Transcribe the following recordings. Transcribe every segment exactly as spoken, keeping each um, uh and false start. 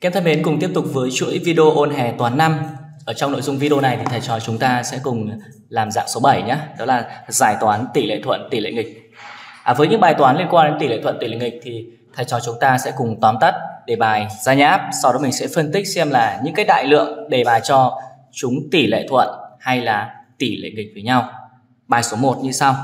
Các em thân mến, cùng tiếp tục với chuỗi video ôn hè toán năm. Ở trong nội dung video này thì thầy trò chúng ta sẽ cùng làm dạng số bảy nhé. Đó là giải toán tỷ lệ thuận, tỷ lệ nghịch. À, với những bài toán liên quan đến tỷ lệ thuận, tỷ lệ nghịch thì thầy trò chúng ta sẽ cùng tóm tắt đề bài ra nháp. Sau đó mình sẽ phân tích xem là những cái đại lượng đề bài cho chúng tỷ lệ thuận hay là tỷ lệ nghịch với nhau. Bài số một như sau.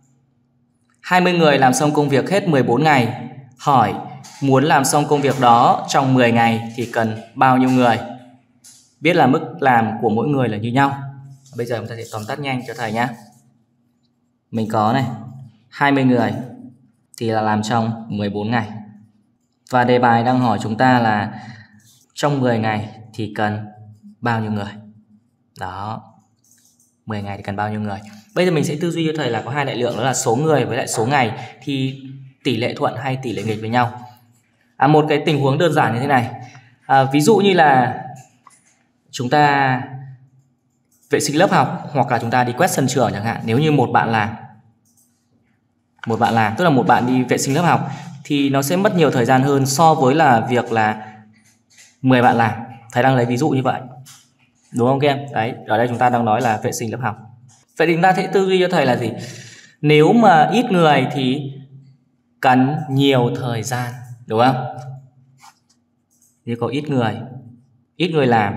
hai mươi người làm xong công việc hết mười bốn ngày. Hỏi muốn làm xong công việc đó trong mười ngày thì cần bao nhiêu người? Biết là mức làm của mỗi người là như nhau. Bây giờ chúng ta sẽ tóm tắt nhanh cho thầy nhé. Mình có này, hai mươi người thì là làm trong mười bốn ngày. Và đề bài đang hỏi chúng ta là trong mười ngày thì cần bao nhiêu người? Đó, mười ngày thì cần bao nhiêu người? Bây giờ mình sẽ tư duy cho thầy là có hai đại lượng, đó là số người với lại số ngày thì tỷ lệ thuận hay tỷ lệ nghịch với nhau. À, một cái tình huống đơn giản như thế này. À, ví dụ như là chúng ta vệ sinh lớp học hoặc là chúng ta đi quét sân trường chẳng hạn. Nếu như một bạn làm, một bạn làm, tức là một bạn đi vệ sinh lớp học thì nó sẽ mất nhiều thời gian hơn so với là việc là mười bạn làm. Thầy đang lấy ví dụ như vậy, đúng không các em? Đấy, ở đây chúng ta đang nói là vệ sinh lớp học. Vậy thì chúng ta sẽ tư duy cho thầy là gì? Nếu mà ít người thì cần nhiều thời gian, đúng không? Nếu có ít người, ít người làm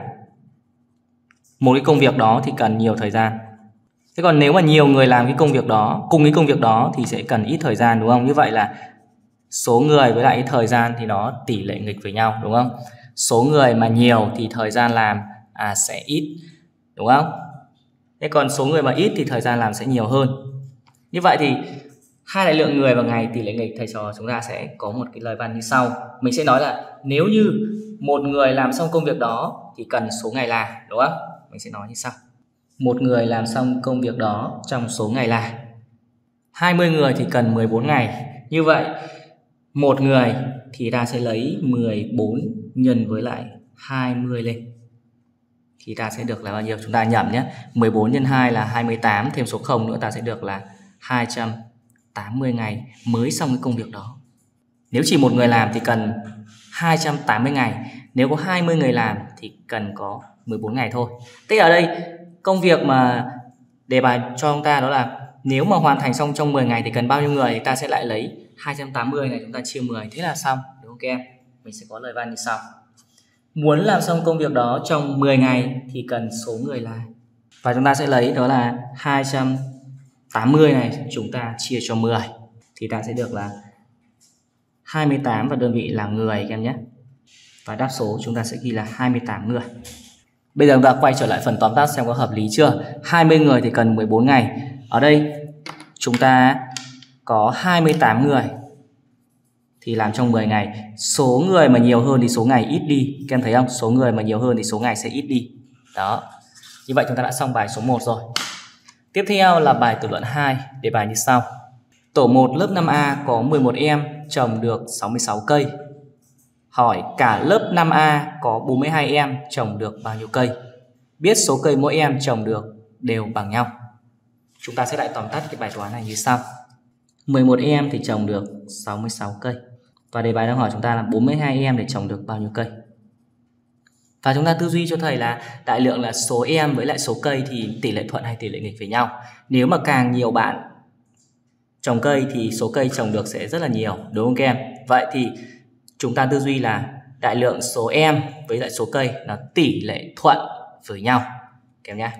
một cái công việc đó thì cần nhiều thời gian. Thế còn nếu mà nhiều người làm cái công việc đó, cùng cái công việc đó thì sẽ cần ít thời gian, đúng không? Như vậy là số người với lại cái thời gian thì nó tỷ lệ nghịch với nhau, đúng không? Số người mà nhiều thì thời gian làm à, sẽ ít, đúng không? Thế còn số người mà ít thì thời gian làm sẽ nhiều hơn. Như vậy thì hai đại lượng người và ngày tỷ lệ nghịch, thầy trò chúng ta sẽ có một cái lời văn như sau. Mình sẽ nói là nếu như một người làm xong công việc đó thì cần số ngày làm, đúng không? Mình sẽ nói như sau. Một người làm xong công việc đó trong số ngày làm. hai mươi người thì cần mười bốn ngày. Như vậy một người thì ta sẽ lấy mười bốn nhân với lại hai mươi lên. Thì ta sẽ được là bao nhiêu? Chúng ta nhẩm nhé. mười bốn nhân hai là hai mươi tám, thêm số không nữa ta sẽ được là hai trăm tám mươi ngày mới xong cái công việc đó. Nếu chỉ một người làm thì cần hai trăm tám mươi ngày. Nếu có hai mươi người làm thì cần có mười bốn ngày thôi. Thế ở đây công việc mà đề bài cho chúng ta đó là nếu mà hoàn thành xong trong mười ngày thì cần bao nhiêu người, thì ta sẽ lại lấy hai trăm tám mươi này chúng ta chia mười, thế là xong, đúng không các em? Mình sẽ có lời văn như sau. Muốn làm xong công việc đó trong mười ngày thì cần số người làm. Và chúng ta sẽ lấy đó là hai trăm tám mươi này chúng ta chia cho mười thì ta sẽ được là hai mươi tám và đơn vị là người các em nhé. Và đáp số chúng ta sẽ ghi là hai mươi tám người. Bây giờ chúng ta quay trở lại phần tóm tắt xem có hợp lý chưa. hai mươi người thì cần mười bốn ngày. Ở đây chúng ta có hai mươi tám người thì làm trong mười ngày. Số người mà nhiều hơn thì số ngày ít đi. Các em thấy không? Số người mà nhiều hơn thì số ngày sẽ ít đi. Đó. Như vậy chúng ta đã xong bài số một rồi. Tiếp theo là bài tự luận hai. Đề bài như sau. Tổ một lớp năm A có mười một em trồng được sáu mươi sáu cây. Hỏi cả lớp năm A có bốn mươi hai em trồng được bao nhiêu cây? Biết số cây mỗi em trồng được đều bằng nhau. Chúng ta sẽ lại tóm tắt cái bài toán này như sau. mười một em thì trồng được sáu mươi sáu cây. Và đề bài đang hỏi chúng ta là bốn mươi hai em để trồng được bao nhiêu cây? Và chúng ta tư duy cho thầy là đại lượng là số em với lại số cây thì tỷ lệ thuận hay tỷ lệ nghịch với nhau. Nếu mà càng nhiều bạn trồng cây thì số cây trồng được sẽ rất là nhiều, đúng không các em? Vậy thì chúng ta tư duy là đại lượng số em với lại số cây nó tỷ lệ thuận với nhau các em nhé.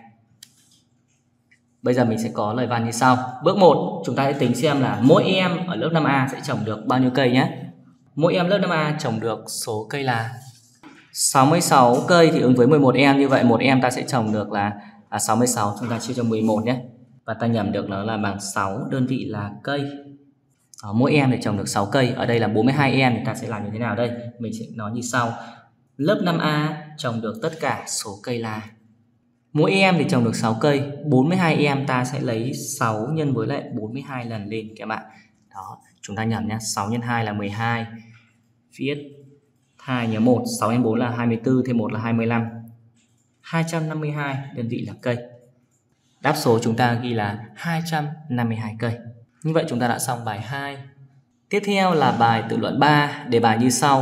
Bây giờ mình sẽ có lời văn như sau. Bước một, chúng ta sẽ tính xem là mỗi em ở lớp năm A sẽ trồng được bao nhiêu cây nhé. Mỗi em lớp năm A trồng được số cây là sáu mươi sáu cây thì ứng với mười một em. Như vậy một em ta sẽ trồng được là à, sáu mươi sáu, chúng ta chia cho mười một nhé. Và ta nhẩm được nó là bằng sáu, đơn vị là cây. Đó, mỗi em thì trồng được sáu cây. Ở đây là bốn mươi hai em thì ta sẽ làm như thế nào đây? Mình sẽ nói như sau. Lớp năm A trồng được tất cả số cây là, mỗi em thì trồng được sáu cây, bốn mươi hai em ta sẽ lấy sáu nhân với lại bốn mươi hai lần lên các bạn. Đó, chúng ta nhẩm nhé. sáu nhân hai là mười hai. Viết hai nhớ một, sáu nhân bốn là hai mươi tư, thêm một là hai mươi lăm. hai trăm năm mươi hai đơn vị là cây. Đáp số chúng ta ghi là hai trăm năm mươi hai cây. Như vậy chúng ta đã xong bài hai. Tiếp theo là bài tự luận ba. Đề bài như sau.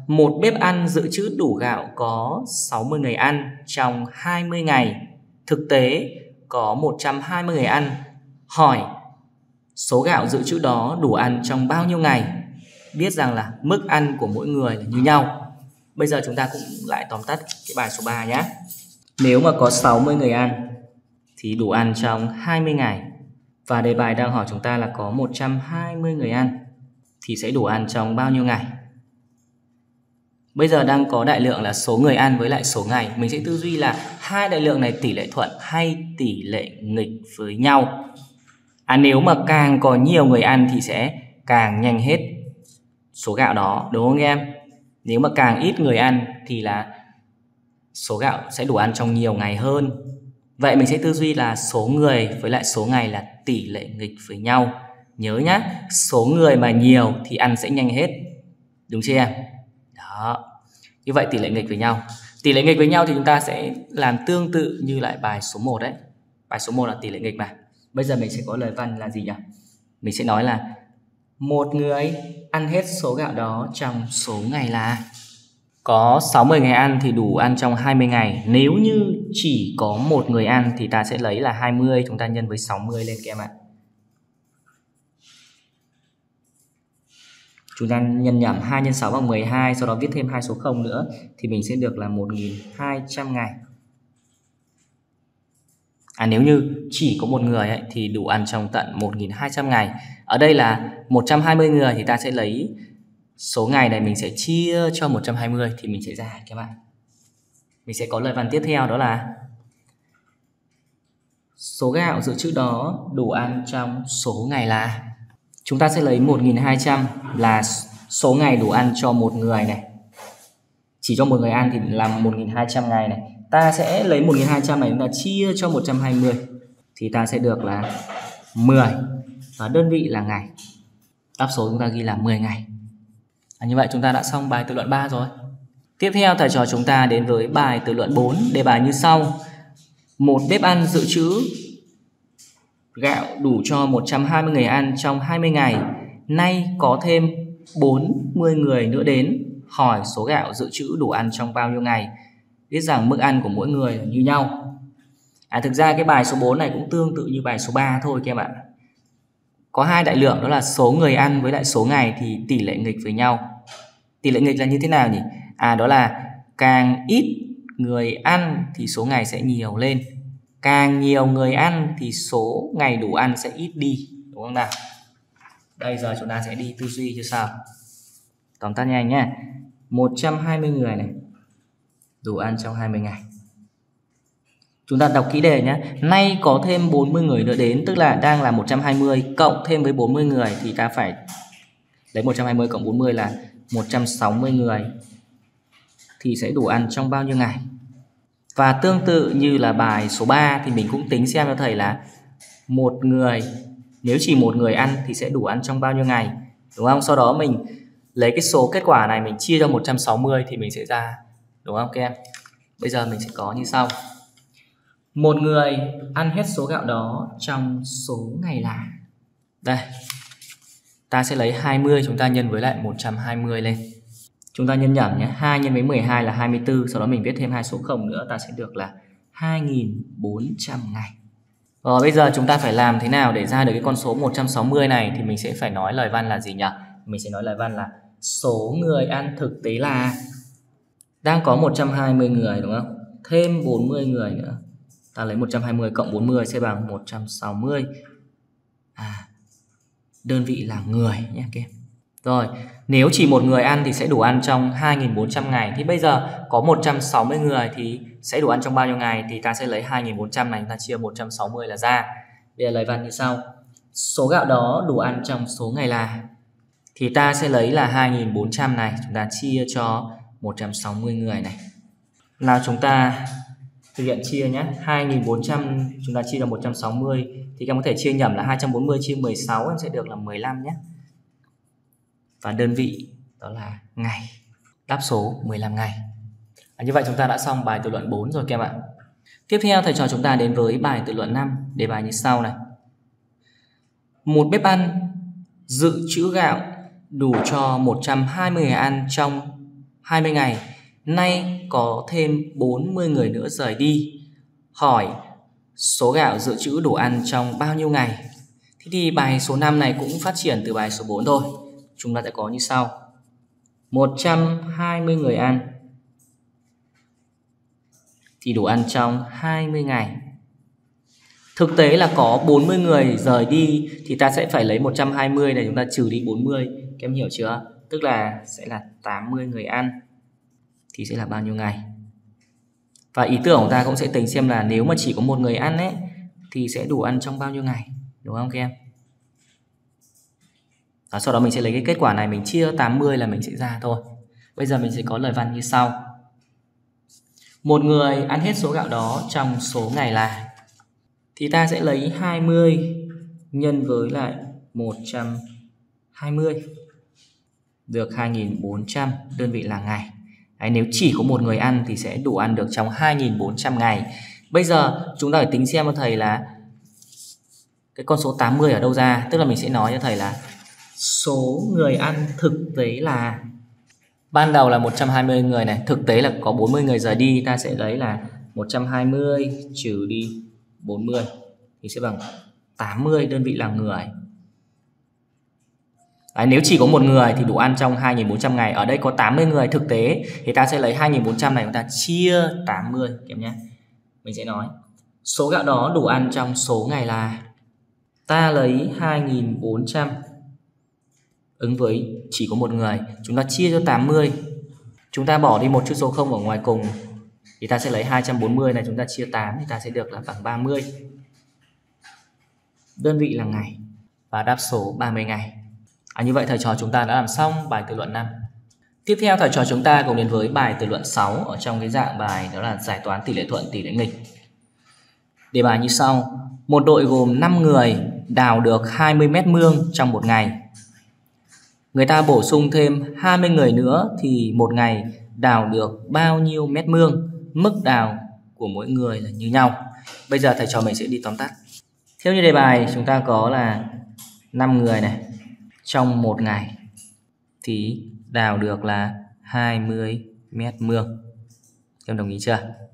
một bếp ăn dự trữ đủ gạo có sáu mươi người ăn trong hai mươi ngày. Thực tế có một trăm hai mươi người ăn. Hỏi số gạo dự trữ đó đủ ăn trong bao nhiêu ngày? Biết rằng là mức ăn của mỗi người là như nhau. Bây giờ chúng ta cũng lại tóm tắt cái bài số ba nhé. Nếu mà có sáu mươi người ăn thì đủ ăn trong hai mươi ngày. Và đề bài đang hỏi chúng ta là có một trăm hai mươi người ăn thì sẽ đủ ăn trong bao nhiêu ngày? Bây giờ đang có đại lượng là số người ăn với lại số ngày. Mình sẽ tư duy là hai đại lượng này tỷ lệ thuận hay tỷ lệ nghịch với nhau. À, nếu mà càng có nhiều người ăn thì sẽ càng nhanh hết số gạo đó, đúng không em? Nếu mà càng ít người ăn thì là số gạo sẽ đủ ăn trong nhiều ngày hơn. Vậy mình sẽ tư duy là số người với lại số ngày là tỷ lệ nghịch với nhau. Nhớ nhá, số người mà nhiều thì ăn sẽ nhanh hết. Đúng chưa em? Đó. Như vậy tỷ lệ nghịch với nhau. Tỷ lệ nghịch với nhau thì chúng ta sẽ làm tương tự như lại bài số một đấy. Bài số một là tỷ lệ nghịch mà. Bây giờ mình sẽ có lời văn là gì nhỉ? Mình sẽ nói là một người ăn hết số gạo đó trong số ngày là có sáu mươi ngày ăn thì đủ ăn trong hai mươi ngày. Nếu như chỉ có một người ăn thì ta sẽ lấy là hai mươi, chúng ta nhân với sáu mươi lên các em ạ. Chúng ta nhân nhẩm hai nhân sáu bằng mười hai, sau đó viết thêm hai số không nữa thì mình sẽ được là một nghìn hai trăm ngày. À, nếu như chỉ có một người ấy, thì đủ ăn trong tận một nghìn hai trăm ngày. Ở đây là một trăm hai mươi người thì ta sẽ lấy số ngày này mình sẽ chia cho một trăm hai mươi thì mình sẽ ra các bạn. Mình sẽ có lời văn tiếp theo đó là số gạo dự trữ đó đủ ăn trong số ngày là. Chúng ta sẽ lấy một nghìn hai trăm là số ngày đủ ăn cho một người này. Chỉ cho một người ăn thì là một nghìn hai trăm ngày này. Ta sẽ lấy một nghìn hai trăm này chúng ta chia cho một trăm hai mươi thì ta sẽ được là mười và đơn vị là ngày. Đáp số chúng ta ghi là mười ngày. À, như vậy chúng ta đã xong bài tự luận ba rồi. Tiếp theo thầy trò chúng ta đến với bài tự luận bốn. Đề bài như sau. Một bếp ăn dự trữ gạo đủ cho một trăm hai mươi người ăn trong hai mươi ngày. Nay có thêm bốn mươi người nữa đến. Hỏi số gạo dự trữ đủ ăn trong bao nhiêu ngày? Biết rằng mức ăn của mỗi người là như nhau. À, thực ra cái bài số bốn này cũng tương tự như bài số ba thôi các em ạ. Có hai đại lượng đó là số người ăn với lại số ngày thì tỷ lệ nghịch với nhau. Tỷ lệ nghịch là như thế nào nhỉ? À, đó là càng ít người ăn thì số ngày sẽ nhiều lên. Càng nhiều người ăn thì số ngày đủ ăn sẽ ít đi, đúng không nào? Bây giờ chúng ta sẽ đi tư duy như sau. Tóm tắt nhanh nhé. một trăm hai mươi người này đủ ăn trong hai mươi ngày. Chúng ta đọc kỹ đề nhé. Nay có thêm bốn mươi người nữa đến, tức là đang là một trăm hai mươi cộng thêm với bốn mươi người thì ta phải lấy một trăm hai mươi cộng bốn mươi là một trăm sáu mươi người thì sẽ đủ ăn trong bao nhiêu ngày? Và tương tự như là bài số ba thì mình cũng tính xem cho thầy là một người, nếu chỉ một người ăn thì sẽ đủ ăn trong bao nhiêu ngày, đúng không? Sau đó mình lấy cái số kết quả này mình chia cho một trăm sáu mươi thì mình sẽ ra, đúng không các em? Bây giờ mình sẽ có như sau. Một người ăn hết số gạo đó trong số ngày là. Đây, ta sẽ lấy hai mươi chúng ta nhân với lại một trăm hai mươi lên. Chúng ta nhân nhẩm nhé. hai nhân với mười hai là hai mươi tư. Sau đó mình viết thêm hai số không nữa. Ta sẽ được là hai nghìn bốn trăm ngày. Rồi bây giờ chúng ta phải làm thế nào để ra được cái con số một trăm sáu mươi này? Thì mình sẽ phải nói lời văn là gì nhỉ? Mình sẽ nói lời văn là số người ăn thực tế là. Đang có một trăm hai mươi người đúng không? Thêm bốn mươi người nữa. Ta lấy một trăm hai mươi cộng bốn mươi sẽ bằng một trăm sáu mươi. À, đơn vị là người nhé các em. Rồi, nếu chỉ một người ăn thì sẽ đủ ăn trong hai nghìn bốn trăm ngày. Thì bây giờ có một trăm sáu mươi người thì sẽ đủ ăn trong bao nhiêu ngày? Thì ta sẽ lấy hai nghìn bốn trăm này, ta chia một trăm sáu mươi là ra. Bây giờ lời văn như sau. Số gạo đó đủ ăn trong số ngày là. Thì ta sẽ lấy là hai nghìn bốn trăm này, chúng ta chia cho một trăm sáu mươi người này. Nào chúng ta thực hiện chia nhé. hai nghìn bốn trăm chúng ta chia cho một trăm sáu mươi thì các em có thể chia nhẩm là hai trăm bốn mươi chia mười sáu em sẽ được là mười lăm nhé. Và đơn vị đó là ngày. Đáp số mười lăm ngày. À, như vậy chúng ta đã xong bài tự luận bốn rồi các em ạ. Tiếp theo thầy trò chúng ta đến với bài tự luận năm. Đề bài như sau này. Một bếp ăn dự trữ gạo đủ cho một trăm hai mươi người ăn trong hai mươi ngày. Nay có thêm bốn mươi người nữa rời đi. Hỏi số gạo dự trữ đủ ăn trong bao nhiêu ngày? Thế thì bài số năm này cũng phát triển từ bài số bốn thôi. Chúng ta sẽ có như sau. một trăm hai mươi người ăn thì đủ ăn trong hai mươi ngày. Thực tế là có bốn mươi người rời đi thì ta sẽ phải lấy một trăm hai mươi này chúng ta trừ đi bốn mươi. Các em hiểu chưa? Tức là sẽ là tám mươi người ăn thì sẽ là bao nhiêu ngày? Và ý tưởng của ta cũng sẽ tính xem là nếu mà chỉ có một người ăn ấy thì sẽ đủ ăn trong bao nhiêu ngày, đúng không các em? Đó, sau đó mình sẽ lấy cái kết quả này mình chia tám mươi là mình sẽ ra thôi. Bây giờ mình sẽ có lời văn như sau. Một người ăn hết số gạo đó trong số ngày là, thì ta sẽ lấy hai mươi nhân với lại một trăm hai mươi được hai nghìn bốn trăm đơn vị là ngày. Đấy, nếu chỉ có một người ăn thì sẽ đủ ăn được trong hai nghìn bốn trăm ngày. Bây giờ chúng ta phải tính xem cho thầy là cái con số tám mươi ở đâu ra. Tức là mình sẽ nói cho thầy là số người ăn thực tế là, ban đầu là một trăm hai mươi người này, thực tế là có bốn mươi người rời đi, ta sẽ lấy là một trăm hai mươi trừ đi bốn mươi thì sẽ bằng tám mươi đơn vị là người. Đấy, nếu chỉ có một người thì đủ ăn trong hai nghìn bốn trăm ngày. Ở đây có tám mươi người thực tế thì ta sẽ lấy hai nghìn bốn trăm này chúng ta chia tám mươi em nhé. Mình sẽ nói số gạo đó đủ ăn trong số ngày là, ta lấy hai nghìn bốn trăm ứng với chỉ có một người, chúng ta chia cho tám mươi. Chúng ta bỏ đi một chữ số không ở ngoài cùng thì ta sẽ lấy hai trăm bốn mươi này chúng ta chia tám thì ta sẽ được là bằng ba mươi. Đơn vị là ngày và đáp số ba mươi ngày. À, như vậy thầy trò chúng ta đã làm xong bài tự luận năm. Tiếp theo thầy trò chúng ta cùng đến với bài tự luận sáu ở trong cái dạng bài đó là giải toán tỷ lệ thuận tỷ lệ nghịch. Đề bài như sau. Một đội gồm năm người đào được hai mươi mét mương trong một ngày. Người ta bổ sung thêm hai mươi người nữa thì một ngày đào được bao nhiêu mét mương? Mức đào của mỗi người là như nhau. Bây giờ thầy trò mình sẽ đi tóm tắt. Theo như đề bài chúng ta có là năm người này, trong một ngày thì đào được là hai mươi mét mương. Em đồng ý chưa?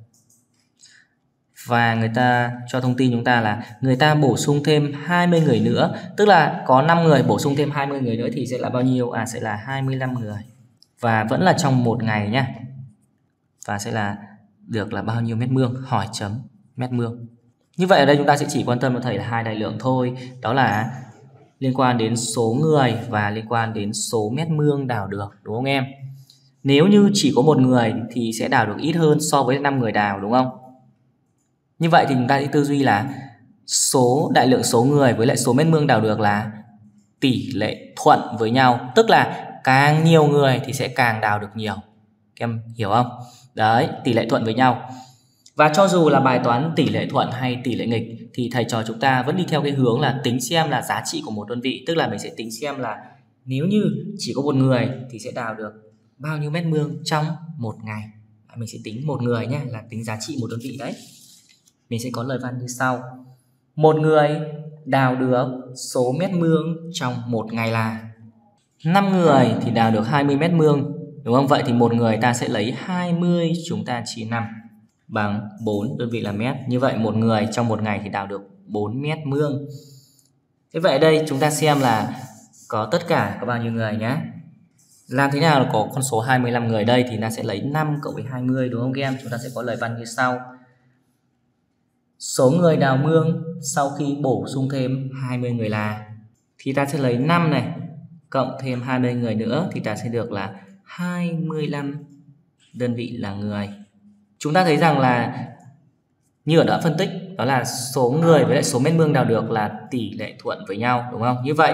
Và người ta cho thông tin chúng ta là người ta bổ sung thêm hai mươi người nữa. Tức là có năm người bổ sung thêm hai mươi người nữa thì sẽ là bao nhiêu? À, sẽ là hai mươi lăm người. Và vẫn là trong một ngày nhá. Và sẽ là được là bao nhiêu mét mương? Hỏi chấm mét mương. Như vậy ở đây chúng ta sẽ chỉ quan tâm cho thầy là hai đại lượng thôi. Đó là liên quan đến số người và liên quan đến số mét mương đào được, đúng không em? Nếu như chỉ có một người thì sẽ đào được ít hơn so với năm người đào, đúng không? Như vậy thì chúng ta sẽ tư duy là số đại lượng số người với lại số mét mương đào được là tỷ lệ thuận với nhau. Tức là càng nhiều người thì sẽ càng đào được nhiều. Các em hiểu không? Đấy, tỷ lệ thuận với nhau. Và cho dù là bài toán tỷ lệ thuận hay tỷ lệ nghịch thì thầy trò chúng ta vẫn đi theo cái hướng là tính xem là giá trị của một đơn vị. Tức là mình sẽ tính xem là nếu như chỉ có một người thì sẽ đào được bao nhiêu mét mương trong một ngày. Mình sẽ tính một người nhé, là tính giá trị một đơn vị đấy. Mình sẽ có lời văn như sau. Một người đào được số mét mương trong một ngày là, năm người thì đào được hai mươi mét mương, đúng không? Vậy thì một người ta sẽ lấy hai mươi chúng ta chia năm bằng bốn, đơn vị là mét. Như vậy một người trong một ngày thì đào được bốn mét mương. Thế vậy ở đây chúng ta xem là có tất cả có bao nhiêu người nhé. Làm thế nào là có con số hai mươi lăm người đây thì ta sẽ lấy năm cộng với hai mươi, đúng không các em? Chúng ta sẽ có lời văn như sau. Số người đào mương sau khi bổ sung thêm hai mươi người là, thì ta sẽ lấy năm này cộng thêm hai mươi người nữa thì ta sẽ được là hai mươi lăm đơn vị là người. Chúng ta thấy rằng là như ở đoạn phân tích, đó là số người với lại số mét mương đào được là tỷ lệ thuận với nhau, đúng không? Như vậy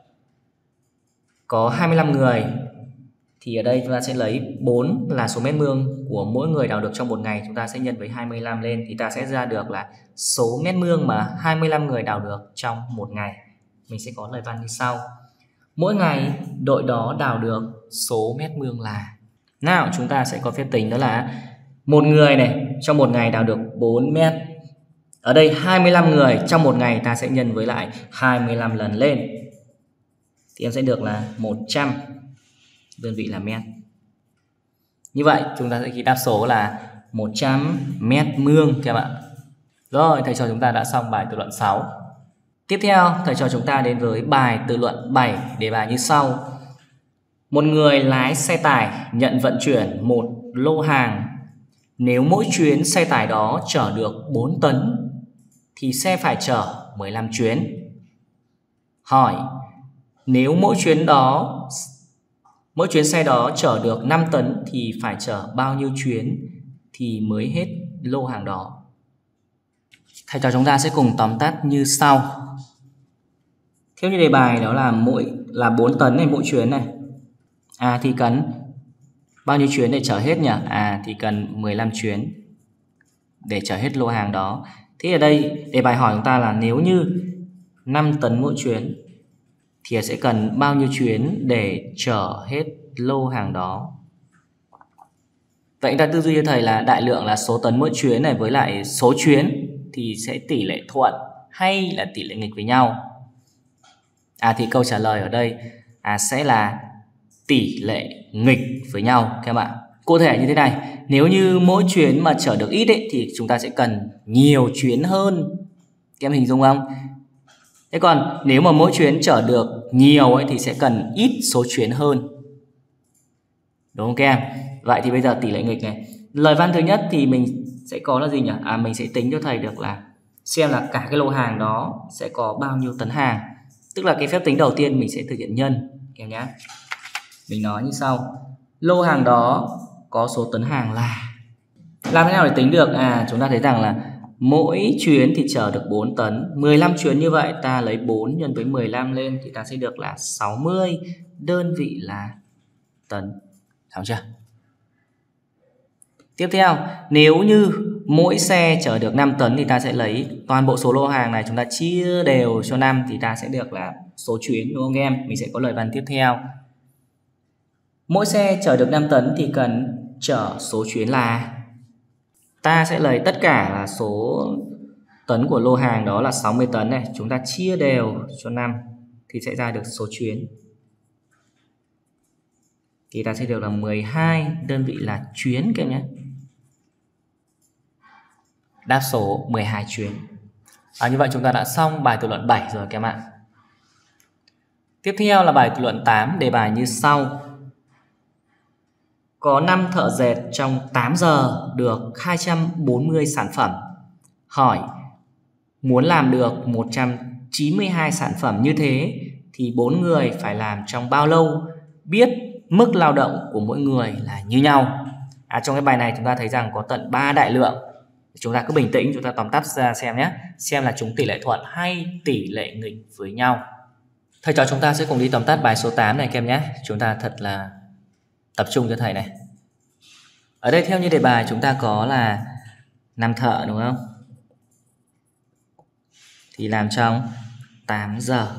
có hai mươi lăm người thì ở đây chúng ta sẽ lấy bốn là số mét mương của mỗi người đào được trong một ngày, chúng ta sẽ nhân với hai mươi lăm lên thì ta sẽ ra được là số mét mương mà hai mươi lăm người đào được trong một ngày. Mình sẽ có lời văn như sau. Mỗi ngày đội đó đào được số mét mương là, nào chúng ta sẽ có phép tính đó là một người này trong một ngày đào được bốn mét. Ở đây hai mươi lăm người trong một ngày ta sẽ nhân với lại hai mươi lăm lần lên thì em sẽ được là một trăm, đơn vị là mét. Như vậy chúng ta sẽ ghi đáp số là một trăm mét vuông các bạn. Rồi, thầy trò chúng ta đã xong bài tự luận sáu. Tiếp theo, thầy trò chúng ta đến với bài tự luận bảy, đề bài như sau. Một người lái xe tải nhận vận chuyển một lô hàng. Nếu mỗi chuyến xe tải đó chở được bốn tấn thì xe phải chở mười lăm chuyến. Hỏi, nếu mỗi chuyến đó mỗi chuyến xe đó chở được năm tấn thì phải chở bao nhiêu chuyến thì mới hết lô hàng đó? Thầy trò chúng ta sẽ cùng tóm tắt như sau. Theo như đề bài đó là mỗi là bốn tấn này mỗi chuyến này. À thì cần bao nhiêu chuyến để chở hết nhỉ? À thì cần mười lăm chuyến để chở hết lô hàng đó. Thế ở đây đề bài hỏi chúng ta là nếu như năm tấn mỗi chuyến thì sẽ cần bao nhiêu chuyến để chở hết lô hàng đó? Vậy chúng ta tư duy cho thầy là đại lượng là số tấn mỗi chuyến này với lại số chuyến thì sẽ tỷ lệ thuận hay là tỷ lệ nghịch với nhau? À thì câu trả lời ở đây à, sẽ là tỷ lệ nghịch với nhau các bạn. Cụ thể như thế này, nếu như mỗi chuyến mà chở được ít ấy, thì chúng ta sẽ cần nhiều chuyến hơn. Các em hình dung không? Thế còn nếu mà mỗi chuyến chở được nhiều ấy, thì sẽ cần ít số chuyến hơn. Đúng không các em? Vậy thì bây giờ tỷ lệ nghịch này. Lời văn thứ nhất thì mình sẽ có là gì nhỉ? À mình sẽ tính cho thầy được là xem là cả cái lô hàng đó sẽ có bao nhiêu tấn hàng. Tức là cái phép tính đầu tiên mình sẽ thực hiện nhân các em nhé. Mình nói như sau. Lô hàng đó có số tấn hàng là. Làm thế nào để tính được? À chúng ta thấy rằng là mỗi chuyến thì chở được bốn tấn. mười lăm chuyến như vậy ta lấy bốn nhân với mười lăm lên thì ta sẽ được là sáu mươi đơn vị là tấn. Xong chưa? Tiếp theo, nếu như mỗi xe chở được năm tấn thì ta sẽ lấy toàn bộ số lô hàng này chúng ta chia đều cho năm thì ta sẽ được là số chuyến, đúng không em? Mình sẽ có lời văn tiếp theo. Mỗi xe chở được năm tấn thì cần chở số chuyến là. Ta sẽ lấy tất cả là số tấn của lô hàng đó là sáu mươi tấn này, chúng ta chia đều cho năm thì sẽ ra được số chuyến. Thì ta sẽ được là mười hai đơn vị là chuyến các em nhé. Đáp số mười hai chuyến. À, như vậy chúng ta đã xong bài tự luận bảy rồi các em ạ. Tiếp theo là bài tự luận tám, đề bài như sau. Có năm thợ dệt trong tám giờ được hai trăm bốn mươi sản phẩm. Hỏi, muốn làm được một trăm chín mươi hai sản phẩm như thế thì bốn người phải làm trong bao lâu? Biết mức lao động của mỗi người là như nhau. À, trong cái bài này chúng ta thấy rằng có tận ba đại lượng. Chúng ta cứ bình tĩnh, chúng ta tóm tắt ra xem nhé. Xem là chúng tỷ lệ thuận hay tỷ lệ nghịch với nhau. Thầy trò chúng ta sẽ cùng đi tóm tắt bài số tám này các em nhé. Chúng ta thật là tập trung cho thầy này. Ở đây theo như đề bài chúng ta có là năm thợ đúng không? Thì làm trong tám giờ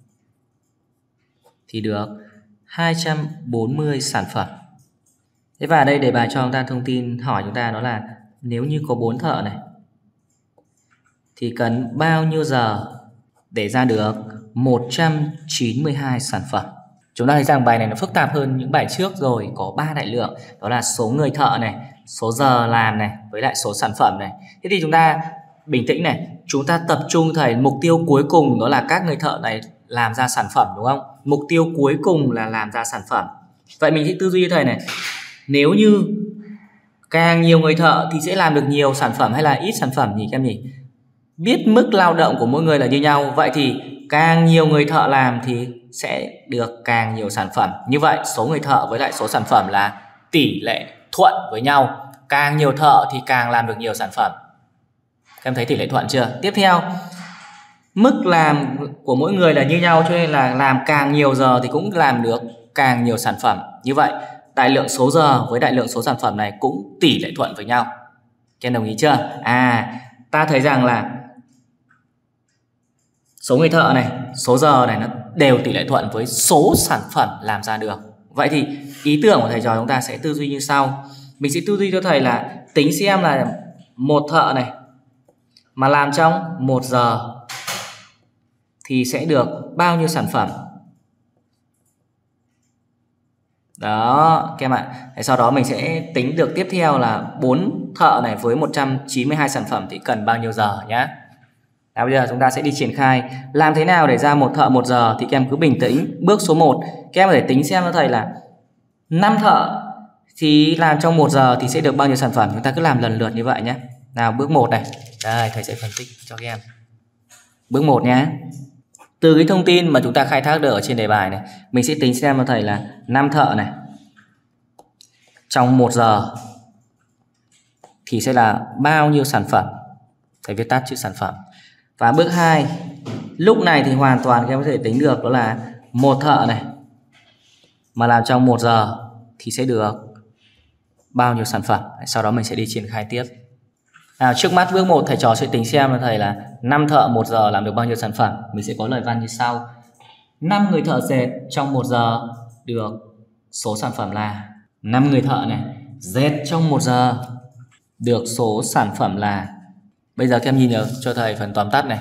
thì được hai trăm bốn mươi sản phẩm. Thế và đây đề bài cho chúng ta thông tin hỏi chúng ta đó là nếu như có bốn thợ này thì cần bao nhiêu giờ để ra được một trăm chín mươi hai sản phẩm. Chúng ta thấy rằng bài này nó phức tạp hơn những bài trước rồi, có ba đại lượng, đó là số người thợ này, số giờ làm này với lại số sản phẩm này. Thế thì chúng ta bình tĩnh này, chúng ta tập trung thầy mục tiêu cuối cùng đó là các người thợ này làm ra sản phẩm đúng không? Mục tiêu cuối cùng là làm ra sản phẩm. Vậy mình sẽ tư duy thầy này, nếu như càng nhiều người thợ thì sẽ làm được nhiều sản phẩm hay là ít sản phẩm nhỉ các em nhỉ? Biết mức lao động của mỗi người là như nhau, vậy thì càng nhiều người thợ làm thì sẽ được càng nhiều sản phẩm. Như vậy số người thợ với lại số sản phẩm là tỷ lệ thuận với nhau. Càng nhiều thợ thì càng làm được nhiều sản phẩm. Các em thấy tỷ lệ thuận chưa? Tiếp theo, mức làm của mỗi người là như nhau cho nên là làm càng nhiều giờ thì cũng làm được càng nhiều sản phẩm. Như vậy đại lượng số giờ với đại lượng số sản phẩm này cũng tỷ lệ thuận với nhau. Các em đồng ý chưa? À, ta thấy rằng là số người thợ này, số giờ này nó đều tỷ lệ thuận với số sản phẩm làm ra được. Vậy thì ý tưởng của thầy trò chúng ta sẽ tư duy như sau. Mình sẽ tư duy cho thầy là tính xem là một thợ này mà làm trong một giờ thì sẽ được bao nhiêu sản phẩm. Đó các em ạ. Đấy, sau đó mình sẽ tính được tiếp theo là bốn thợ này với một trăm chín mươi hai sản phẩm thì cần bao nhiêu giờ nhá. Nào, bây giờ chúng ta sẽ đi triển khai làm thế nào để ra một thợ một giờ. Thì các em cứ bình tĩnh. Bước số một, các em có thể tính xem cho thầy là năm thợ thì làm trong một giờ thì sẽ được bao nhiêu sản phẩm. Chúng ta cứ làm lần lượt như vậy nhé. Nào, bước một này. Đây, thầy sẽ phân tích cho các em. Bước một nhé. Từ cái thông tin mà chúng ta khai thác được ở trên đề bài này, mình sẽ tính xem cho thầy là năm thợ này trong một giờ thì sẽ là bao nhiêu sản phẩm. Thầy viết tắt chữ sản phẩm. Và bước hai, lúc này thì hoàn toàn các em có thể tính được đó là một thợ này mà làm trong một giờ thì sẽ được bao nhiêu sản phẩm. Sau đó mình sẽ đi triển khai tiếp. Nào, trước mắt bước một thầy trò sẽ tính xem cho thầy là năm thợ một giờ làm được bao nhiêu sản phẩm. Mình sẽ có lời văn như sau. năm người thợ dệt trong một giờ được số sản phẩm là năm người thợ này dệt trong một giờ được số sản phẩm là. Bây giờ các em nhìn được cho thầy phần tóm tắt này.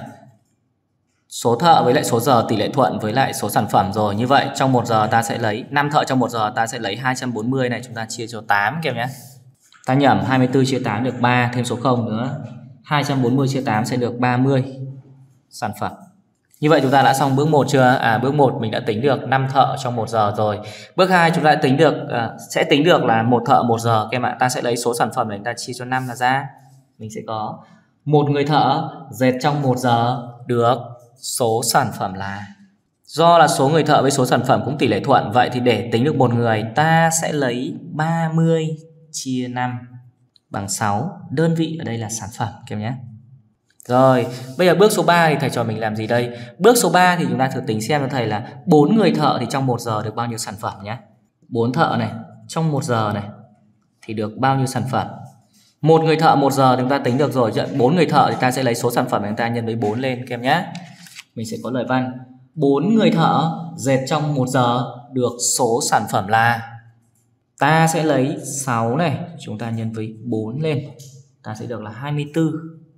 Số thợ với lại số giờ tỷ lệ thuận với lại số sản phẩm rồi. Như vậy trong một giờ ta sẽ lấy năm thợ trong một giờ ta sẽ lấy hai trăm bốn mươi này, chúng ta chia cho tám các em nhé. Ta nhẩm hai mươi tư chia tám được ba, thêm số không nữa. hai trăm bốn mươi chia tám sẽ được ba mươi sản phẩm. Như vậy chúng ta đã xong bước một chưa? À, bước một mình đã tính được năm thợ trong một giờ rồi. Bước hai chúng ta đã tính được à, sẽ tính được là một thợ một giờ các em ạ. Ta sẽ lấy số sản phẩm này ta chia cho năm là ra. Mình sẽ có một người thợ dệt trong một giờ được số sản phẩm là. Do là số người thợ với số sản phẩm cũng tỷ lệ thuận, vậy thì để tính được một người ta sẽ lấy ba mươi chia năm bằng sáu. Đơn vị ở đây là sản phẩm các em nhé. Rồi, bây giờ bước số ba thì thầy trò mình làm gì đây? Bước số ba thì chúng ta thử tính xem cho thầy là bốn người thợ thì trong một giờ được bao nhiêu sản phẩm nhé. bốn thợ này trong một giờ này thì được bao nhiêu sản phẩm? Một người thợ một giờ thì chúng ta tính được rồi. bốn người thợ thì ta sẽ lấy số sản phẩm của chúng ta nhân với bốn lên các em nhé. Mình sẽ có lời văn bốn người thợ dệt trong một giờ được số sản phẩm là. Ta sẽ lấy sáu này, chúng ta nhân với bốn lên, ta sẽ được là hai mươi tư.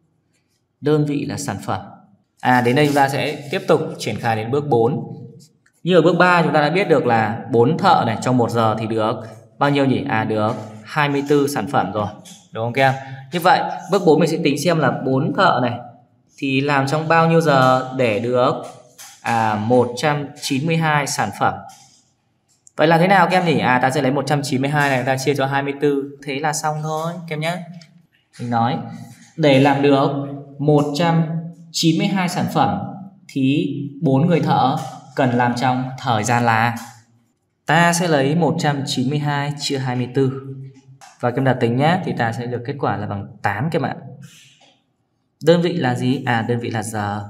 Đơn vị là sản phẩm. À, đến đây chúng ta sẽ tiếp tục triển khai đến bước bốn. Như ở bước ba chúng ta đã biết được là bốn thợ này trong một giờ thì được bao nhiêu nhỉ? À, được hai mươi tư sản phẩm rồi, đúng không các em? Như vậy bước bốn mình sẽ tính xem là bốn thợ này thì làm trong bao nhiêu giờ để được à, một trăm chín mươi hai sản phẩm. Vậy là thế nào các em nhỉ? À, ta sẽ lấy một trăm chín mươi hai này ta chia cho hai mươi tư, thế là xong thôi các em nhé. Mình nói để làm được một trăm chín mươi hai sản phẩm thì bốn người thợ cần làm trong thời gian là. Ta sẽ lấy một trăm chín mươi hai chia hai mươi tư và các em đặt tính nhé, thì ta sẽ được kết quả là bằng tám các em ạ. Đơn vị là gì? À, đơn vị là giờ.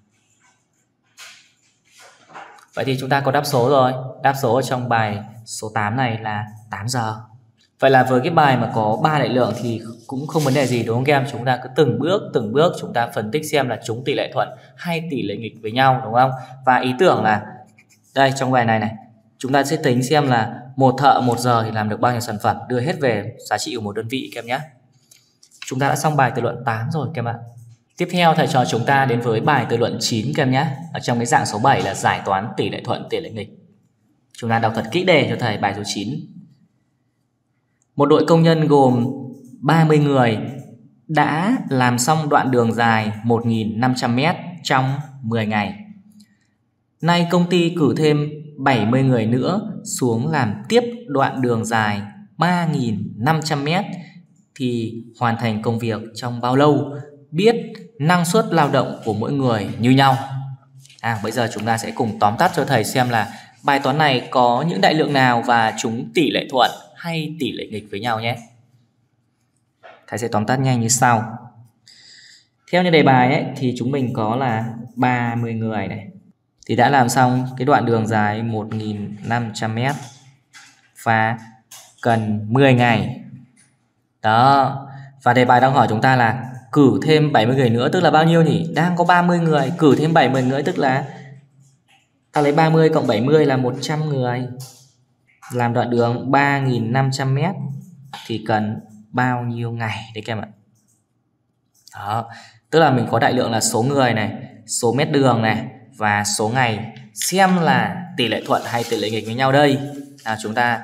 Vậy thì chúng ta có đáp số rồi. Đáp số ở trong bài số tám này là tám giờ. Vậy là với cái bài mà có ba đại lượng thì cũng không vấn đề gì, đúng không các em? Chúng ta cứ từng bước từng bước chúng ta phân tích xem là chúng tỷ lệ thuận hay tỷ lệ nghịch với nhau, đúng không? Và ý tưởng là đây, trong bài này này chúng ta sẽ tính xem là một thợ một giờ thì làm được bao nhiêu sản phẩm, đưa hết về giá trị của một đơn vị các em nhé. Chúng ta đã xong bài tự luận tám rồi các em ạ. Tiếp theo thầy trò chúng ta đến với bài tự luận chín các em nhé. Ở trong cái dạng số bảy là giải toán tỷ lệ thuận tỷ lệ nghịch. Chúng ta đọc thật kỹ đề cho thầy bài số chín. Một đội công nhân gồm ba mươi người đã làm xong đoạn đường dài một nghìn năm trăm mét trong mười ngày. Nay công ty cử thêm bảy mươi người nữa xuống làm tiếp đoạn đường dài ba nghìn năm trăm mét thì hoàn thành công việc trong bao lâu? Biết năng suất lao động của mỗi người như nhau. À, bây giờ chúng ta sẽ cùng tóm tắt cho thầy xem là bài toán này có những đại lượng nào và chúng tỷ lệ thuận hay tỷ lệ nghịch với nhau nhé. Thầy sẽ tóm tắt nhanh như sau. Theo như đề bài ấy, thì chúng mình có là ba mươi người này thì đã làm xong cái đoạn đường dài một nghìn năm trăm mét và cần mười ngày. Đó. Và đề bài đang hỏi chúng ta là cử thêm bảy mươi người nữa tức là bao nhiêu nhỉ? Đang có ba mươi người, cử thêm bảy mươi người nữa tức là ta lấy ba mươi cộng bảy mươi là một trăm người. Làm đoạn đường ba nghìn năm trăm mét thì cần bao nhiêu ngày đấy các em ạ? Đó. Tức là mình có đại lượng là số người này, số mét đường này và số ngày, xem là tỷ lệ thuận hay tỷ lệ nghịch với nhau đây. Nào, chúng ta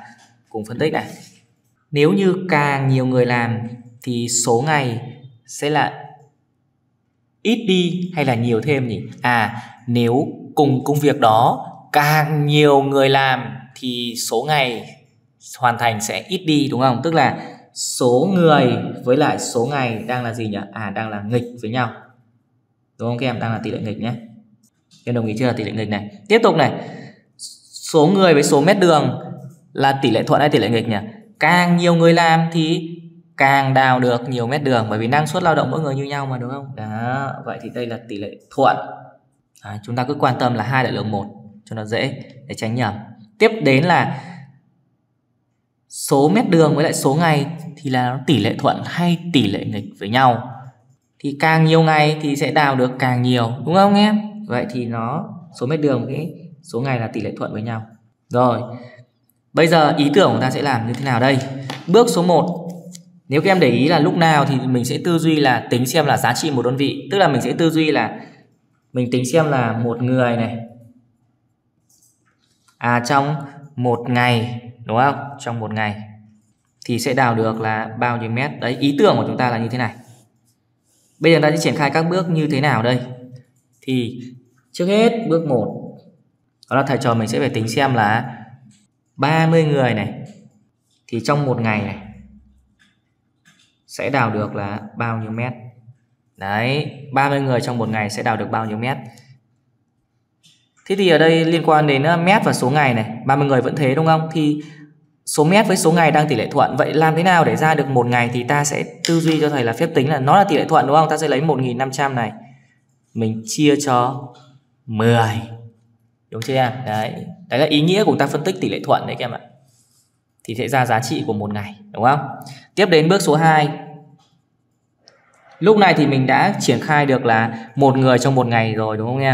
cùng phân tích này. Nếu như càng nhiều người làm thì số ngày sẽ là ít đi hay là nhiều thêm nhỉ? À, nếu cùng công việc đó càng nhiều người làm thì số ngày hoàn thành sẽ ít đi, đúng không? Tức là số người với lại số ngày đang là gì nhỉ? À, đang là nghịch với nhau, đúng không các em? Đang là tỷ lệ nghịch nhé. Em đồng ý chưa? Là tỷ lệ nghịch này. Tiếp tục này, số người với số mét đường là tỷ lệ thuận hay tỷ lệ nghịch nhỉ? Càng nhiều người làm thì càng đào được nhiều mét đường, bởi vì năng suất lao động mỗi người như nhau mà, đúng không? Đó, vậy thì đây là tỷ lệ thuận. Đấy, chúng ta cứ quan tâm là hai đại lượng một cho nó dễ để tránh nhầm. Tiếp đến là số mét đường với lại số ngày thì là nó tỷ lệ thuận hay tỷ lệ nghịch với nhau. Thì càng nhiều ngày thì sẽ đào được càng nhiều, đúng không em? Vậy thì nó số mét đường với số ngày là tỷ lệ thuận với nhau. Rồi, bây giờ ý tưởng của ta sẽ làm như thế nào đây? Bước số một, nếu các em để ý là lúc nào thì mình sẽ tư duy là tính xem là giá trị một đơn vị. Tức là mình sẽ tư duy là mình tính xem là một người này, à trong một ngày, đúng không? Trong một ngày thì sẽ đào được là bao nhiêu mét. Đấy, ý tưởng của chúng ta là như thế này. Bây giờ ta sẽ triển khai các bước như thế nào đây? Thì trước hết bước một, đó là thầy trò mình sẽ phải tính xem là ba mươi người này thì trong một ngày này sẽ đào được là bao nhiêu mét. Đấy, ba mươi người trong một ngày sẽ đào được bao nhiêu mét. Thế thì ở đây liên quan đến mét và số ngày này, ba mươi người vẫn thế đúng không? Thì số mét với số ngày đang tỷ lệ thuận. Vậy làm thế nào để ra được một ngày? Thì ta sẽ tư duy cho thầy là phép tính là nó là tỷ lệ thuận, đúng không? Ta sẽ lấy một nghìn năm trăm này, mình chia cho mười, đúng chưa em? Đấy, đấy là ý nghĩa của ta phân tích tỷ lệ thuận đấy các em ạ. Thì sẽ ra giá trị của một ngày, đúng không? Tiếp đến bước số hai. Lúc này thì mình đã triển khai được là một người trong một ngày rồi, đúng không em?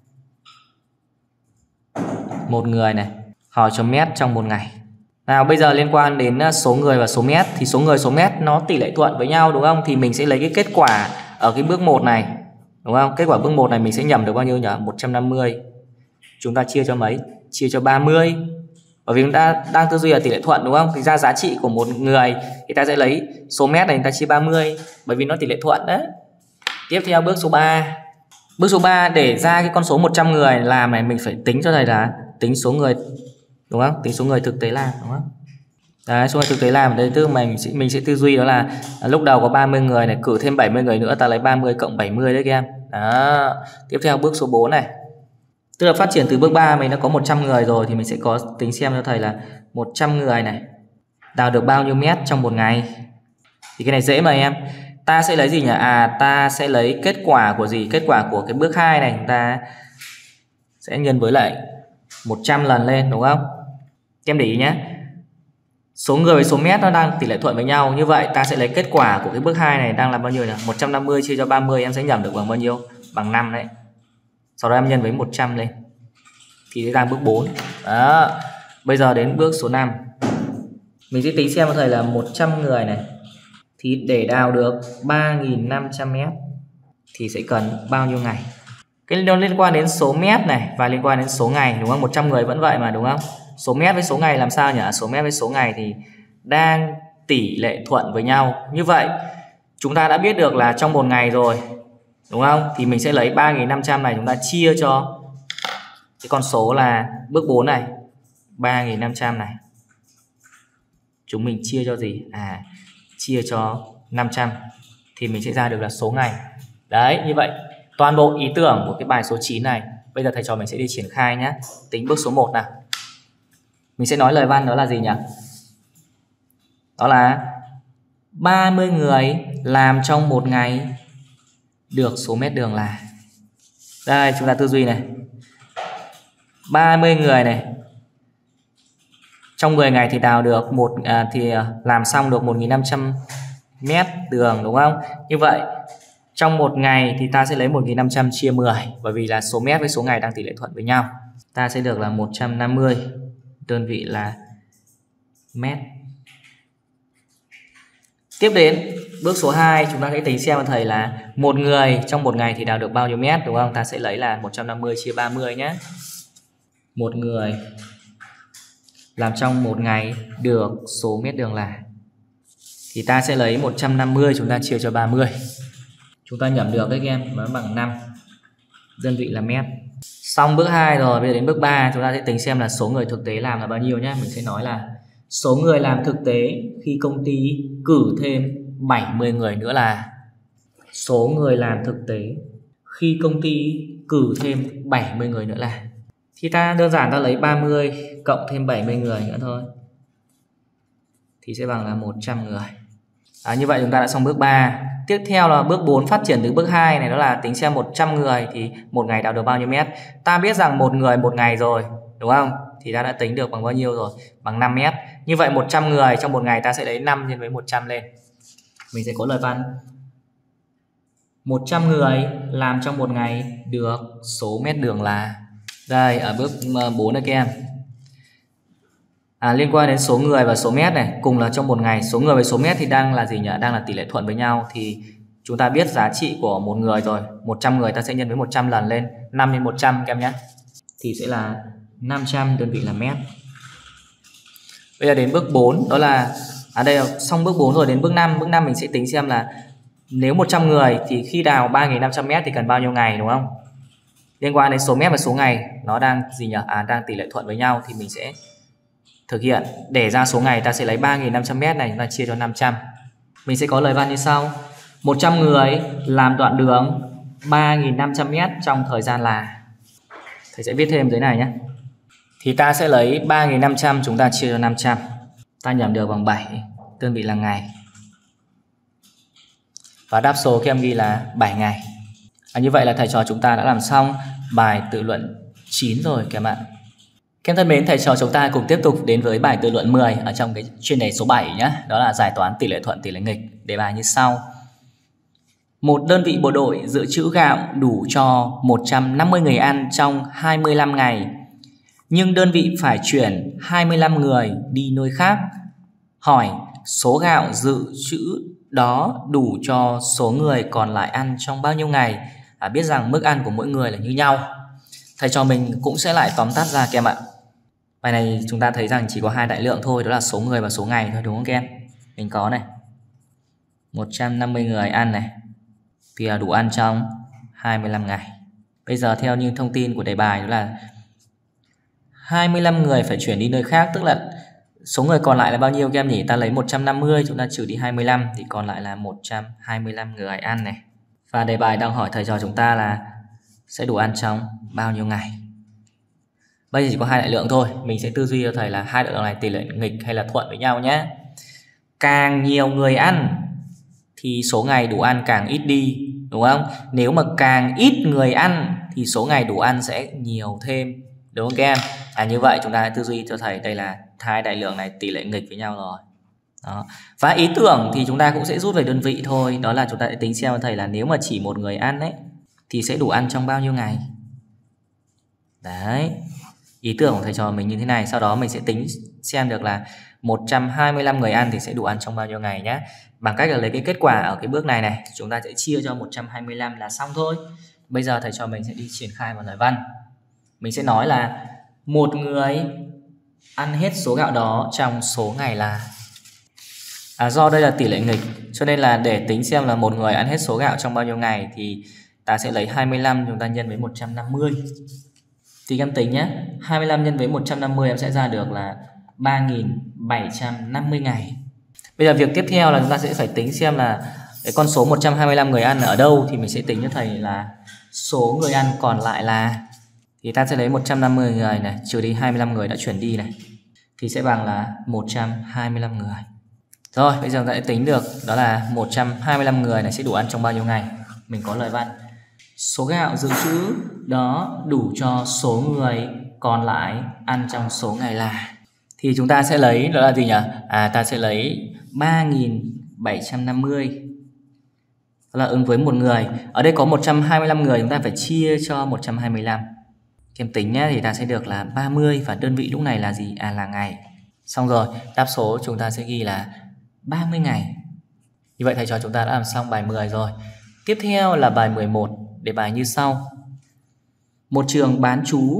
Một người này, hỏi cho mét trong một ngày. Nào bây giờ liên quan đến số người và số mét, thì số người số mét nó tỷ lệ thuận với nhau, đúng không? Thì mình sẽ lấy cái kết quả ở cái bước một này, đúng không? Kết quả bước một này mình sẽ nhầm được bao nhiêu nhỉ? một trăm năm mươi. Chúng ta chia cho mấy? Chia cho ba mươi. Bởi vì chúng ta đang tư duy là tỷ lệ thuận, đúng không? Thì ra giá trị của một người thì ta sẽ lấy số mét này, ta chia ba mươi, bởi vì nó tỷ lệ thuận đấy. Tiếp theo bước số ba. Bước số ba, để ra cái con số một trăm người làm này, mình phải tính cho thầy là tính số người, đúng không? Tính số người thực tế làm, đúng không? Đấy, số người thực tế làm ở đây tức là mình sẽ, mình sẽ tư duy đó là lúc đầu có ba mươi người này, cử thêm bảy mươi người nữa, ta lấy ba mươi cộng bảy mươi đấy các em. Đó. Tiếp theo bước số bốn này. Tức là phát triển từ bước ba mình đã có một trăm người rồi, thì mình sẽ có tính xem cho thầy là một trăm người này đào được bao nhiêu mét trong một ngày. Thì cái này dễ mà em. Ta sẽ lấy gì nhỉ? À, ta sẽ lấy kết quả của gì? Kết quả của cái bước hai này chúng ta sẽ nhân với lại một trăm lần lên, đúng không? Em để ý nhé. Số người với số mét nó đang tỷ lệ thuận với nhau. Như vậy ta sẽ lấy kết quả của cái bước hai này đang là bao nhiêu nhỉ? một trăm năm mươi chia cho ba mươi, em sẽ nhẩm được bằng bao nhiêu? Bằng năm đấy. Sau đó em nhân với một trăm lên thì sẽ ra bước bốn. Đó. Bây giờ đến bước số năm. Mình sẽ tính xem cho thầy là một trăm người này thì để đào được ba nghìn năm trăm mét thì sẽ cần bao nhiêu ngày? Cái nó liên quan đến số mét này và liên quan đến số ngày, đúng không? một trăm người vẫn vậy mà, đúng không? Số mét với số ngày làm sao nhỉ? Số mét với số ngày thì đang tỷ lệ thuận với nhau. Như vậy chúng ta đã biết được là trong một ngày rồi, đúng không? Thì mình sẽ lấy ba nghìn năm trăm này, chúng ta chia cho cái con số là bước bốn này, ba nghìn năm trăm này. Chúng mình chia cho gì? À, chia cho năm trăm thì mình sẽ ra được là số ngày. Đấy, như vậy toàn bộ ý tưởng của cái bài số chín này. Bây giờ thầy trò mình sẽ đi triển khai nhé. Tính bước số một nào. Mình sẽ nói lời văn đó là gì nhỉ? Đó là ba mươi người làm trong một ngày được số mét đường là. Đây, chúng ta tư duy này. ba mươi người này. Trong mười ngày thì đào được một à, thì làm xong được một nghìn năm trăm mét đường, đúng không? Như vậy trong một ngày thì ta sẽ lấy một nghìn năm trăm chia mười, bởi vì là số mét với số ngày đang tỷ lệ thuận với nhau. Ta sẽ được là một trăm năm mươi, đơn vị là mét. Tiếp đến bước số hai, chúng ta sẽ tính xem thầy là một người trong một ngày thì đào được bao nhiêu mét, đúng không? Ta sẽ lấy là một trăm năm mươi chia ba mươi nhé. Một người làm trong một ngày được số mét đường là. Thì ta sẽ lấy một trăm năm mươi chúng ta chia cho ba mươi. Chúng ta nhẩm được đấy các em, nó bằng năm. Đơn vị là mét. Xong bước hai rồi, bây giờ đến bước ba chúng ta sẽ tính xem là số người thực tế làm là bao nhiêu nhé. Mình sẽ nói là số người làm thực tế khi công ty cử thêm bảy mươi người nữa là. Số người làm thực tế khi công ty cử thêm bảy mươi người nữa là. Thì ta đơn giản ta lấy ba mươi cộng thêm bảy mươi người nữa thôi, thì sẽ bằng là một trăm người. À, như vậy chúng ta đã xong bước ba. Tiếp theo là bước bốn phát triển từ bước hai này, đó là tính xem một trăm người thì một ngày đào được bao nhiêu mét. Ta biết rằng một người một ngày rồi, đúng không? Thì ta đã tính được bằng bao nhiêu rồi? Bằng năm mét. Như vậy một trăm người trong một ngày ta sẽ lấy năm nhân với một trăm lên. Mình sẽ có lời văn một trăm người làm trong một ngày được số mét đường là. Đây ở bước bốn này các em. À, liên quan đến số người và số mét này, cùng là trong một ngày, số người với số mét thì đang là gì nhỉ? Đang là tỷ lệ thuận với nhau. Thì chúng ta biết giá trị của một người rồi, một trăm người ta sẽ nhân với một trăm lần lên, năm nhân một trăm các em nhé. Thì sẽ là năm trăm đơn vị là mét. Bây giờ đến bước bốn, đó là à đây là xong bước bốn rồi, đến bước năm. Bước năm mình sẽ tính xem là nếu một trăm người thì khi đào ba nghìn năm trăm mét thì cần bao nhiêu ngày, đúng không? Liên quan đến số mét và số ngày nó đang gì nhỉ? À, đang tỷ lệ thuận với nhau thì mình sẽ thực hiện để ra số ngày. Ta sẽ lấy ba nghìn năm trăm mét này chúng ta chia cho năm trăm. Mình sẽ có lời văn như sau: một trăm người làm đoạn đường ba nghìn năm trăm mét trong thời gian là. Thầy sẽ viết thêm dưới này nhé. Thì ta sẽ lấy ba nghìn năm trăm chúng ta chia cho năm trăm. Ta nhẩm được bằng bảy, đơn vị là ngày. Và đáp số các em ghi là bảy ngày. À, như vậy là thầy trò chúng ta đã làm xong bài tự luận chín rồi các em ạ. Các em thân mến, thầy trò chúng ta cùng tiếp tục đến với bài tự luận mười ở trong cái chuyên đề số bảy nhé. Đó là giải toán tỷ lệ thuận tỷ lệ nghịch. Đề bài như sau: một đơn vị bộ đội dự trữ gạo đủ cho một trăm năm mươi người ăn trong hai mươi lăm ngày, nhưng đơn vị phải chuyển hai mươi lăm người đi nơi khác. Hỏi số gạo dự trữ đó đủ cho số người còn lại ăn trong bao nhiêu ngày? À, biết rằng mức ăn của mỗi người là như nhau. Thầy trò mình cũng sẽ lại tóm tắt ra các em ạ. Bài này chúng ta thấy rằng chỉ có hai đại lượng thôi, đó là số người và số ngày thôi, đúng không các em? Mình có này, một trăm năm mươi người ăn này, thì đủ ăn trong hai mươi lăm ngày. Bây giờ theo như thông tin của đề bài đó là hai mươi lăm người phải chuyển đi nơi khác, tức là số người còn lại là bao nhiêu các em nhỉ? Ta lấy một trăm năm mươi, chúng ta trừ đi hai mươi lăm thì còn lại là một trăm hai mươi lăm người ăn này. Và đề bài đang hỏi thầy trò chúng ta là sẽ đủ ăn trong bao nhiêu ngày? Bây giờ chỉ có hai đại lượng thôi, mình sẽ tư duy cho thầy là hai đại lượng này tỷ lệ nghịch hay là thuận với nhau nhé. Càng nhiều người ăn thì số ngày đủ ăn càng ít đi, đúng không? Nếu mà càng ít người ăn thì số ngày đủ ăn sẽ nhiều thêm, đúng không các em? À, như vậy chúng ta tư duy cho thầy đây là hai đại lượng này tỷ lệ nghịch với nhau rồi. Đó. Và ý tưởng thì chúng ta cũng sẽ rút về đơn vị thôi, đó là chúng ta sẽ tính xem cho thầy là nếu mà chỉ một người ăn ấy thì sẽ đủ ăn trong bao nhiêu ngày. Đấy, ý tưởng của thầy trò mình như thế này. Sau đó mình sẽ tính xem được là một trăm hai mươi lăm người ăn thì sẽ đủ ăn trong bao nhiêu ngày nhé. Bằng cách là lấy cái kết quả ở cái bước này này, chúng ta sẽ chia cho một trăm hai mươi lăm là xong thôi. Bây giờ thầy trò mình sẽ đi triển khai vào lời văn. Mình sẽ nói là một người ăn hết số gạo đó trong số ngày là. À, do đây là tỷ lệ nghịch cho nên là để tính xem là một người ăn hết số gạo trong bao nhiêu ngày thì ta sẽ lấy hai mươi lăm chúng ta nhân với một trăm năm mươi. Thì em tính nhé, hai mươi lăm nhân với một trăm năm mươi em sẽ ra được là ba nghìn bảy trăm năm mươi ngày. Bây giờ việc tiếp theo là chúng ta sẽ phải tính xem là cái con số một trăm hai mươi lăm người ăn ở đâu, thì mình sẽ tính cho thầy là số người ăn còn lại là. Thì ta sẽ lấy một trăm năm mươi người này trừ đi hai mươi lăm người đã chuyển đi này thì sẽ bằng là một trăm hai mươi lăm người. Rồi, bây giờ ta sẽ tính được đó là một trăm hai mươi lăm người này sẽ đủ ăn trong bao nhiêu ngày. Mình có lời văn số gạo dự trữ đó đủ cho số người còn lại ăn trong số ngày là. Thì chúng ta sẽ lấy đó là gì nhỉ? À, ta sẽ lấy ba nghìn bảy trăm năm mươi đó là ứng với một người. Ở đây có một trăm hai mươi lăm người, chúng ta phải chia cho một trăm hai mươi lăm. Kiếm tính nhé, thì ta sẽ được là ba mươi và đơn vị lúc này là gì? À, là ngày. Xong rồi, đáp số chúng ta sẽ ghi là ba mươi ngày. Như vậy thầy trò chúng ta đã làm xong bài mười rồi. Tiếp theo là bài mười một, đề bài như sau. Một trường bán trú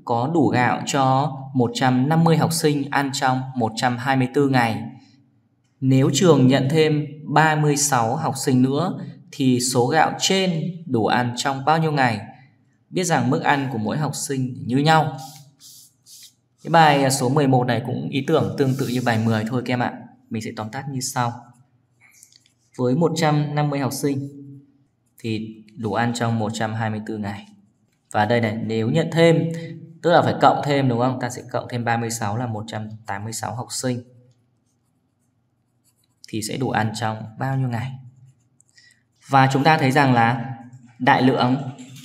có đủ gạo cho một trăm năm mươi học sinh ăn trong một trăm hai mươi tư ngày. Nếu trường nhận thêm ba mươi sáu học sinh nữa thì số gạo trên đủ ăn trong bao nhiêu ngày? Biết rằng mức ăn của mỗi học sinh như nhau. Cái bài số mười một này cũng ý tưởng tương tự như bài mười thôi các em ạ. Mình sẽ tóm tắt như sau. Với một trăm năm mươi học sinh thì đủ ăn trong một trăm hai mươi tư ngày. Và đây này, nếu nhận thêm, tức là phải cộng thêm đúng không? Ta sẽ cộng thêm ba mươi sáu là một trăm tám mươi sáu học sinh. Thì sẽ đủ ăn trong bao nhiêu ngày? Và chúng ta thấy rằng là đại lượng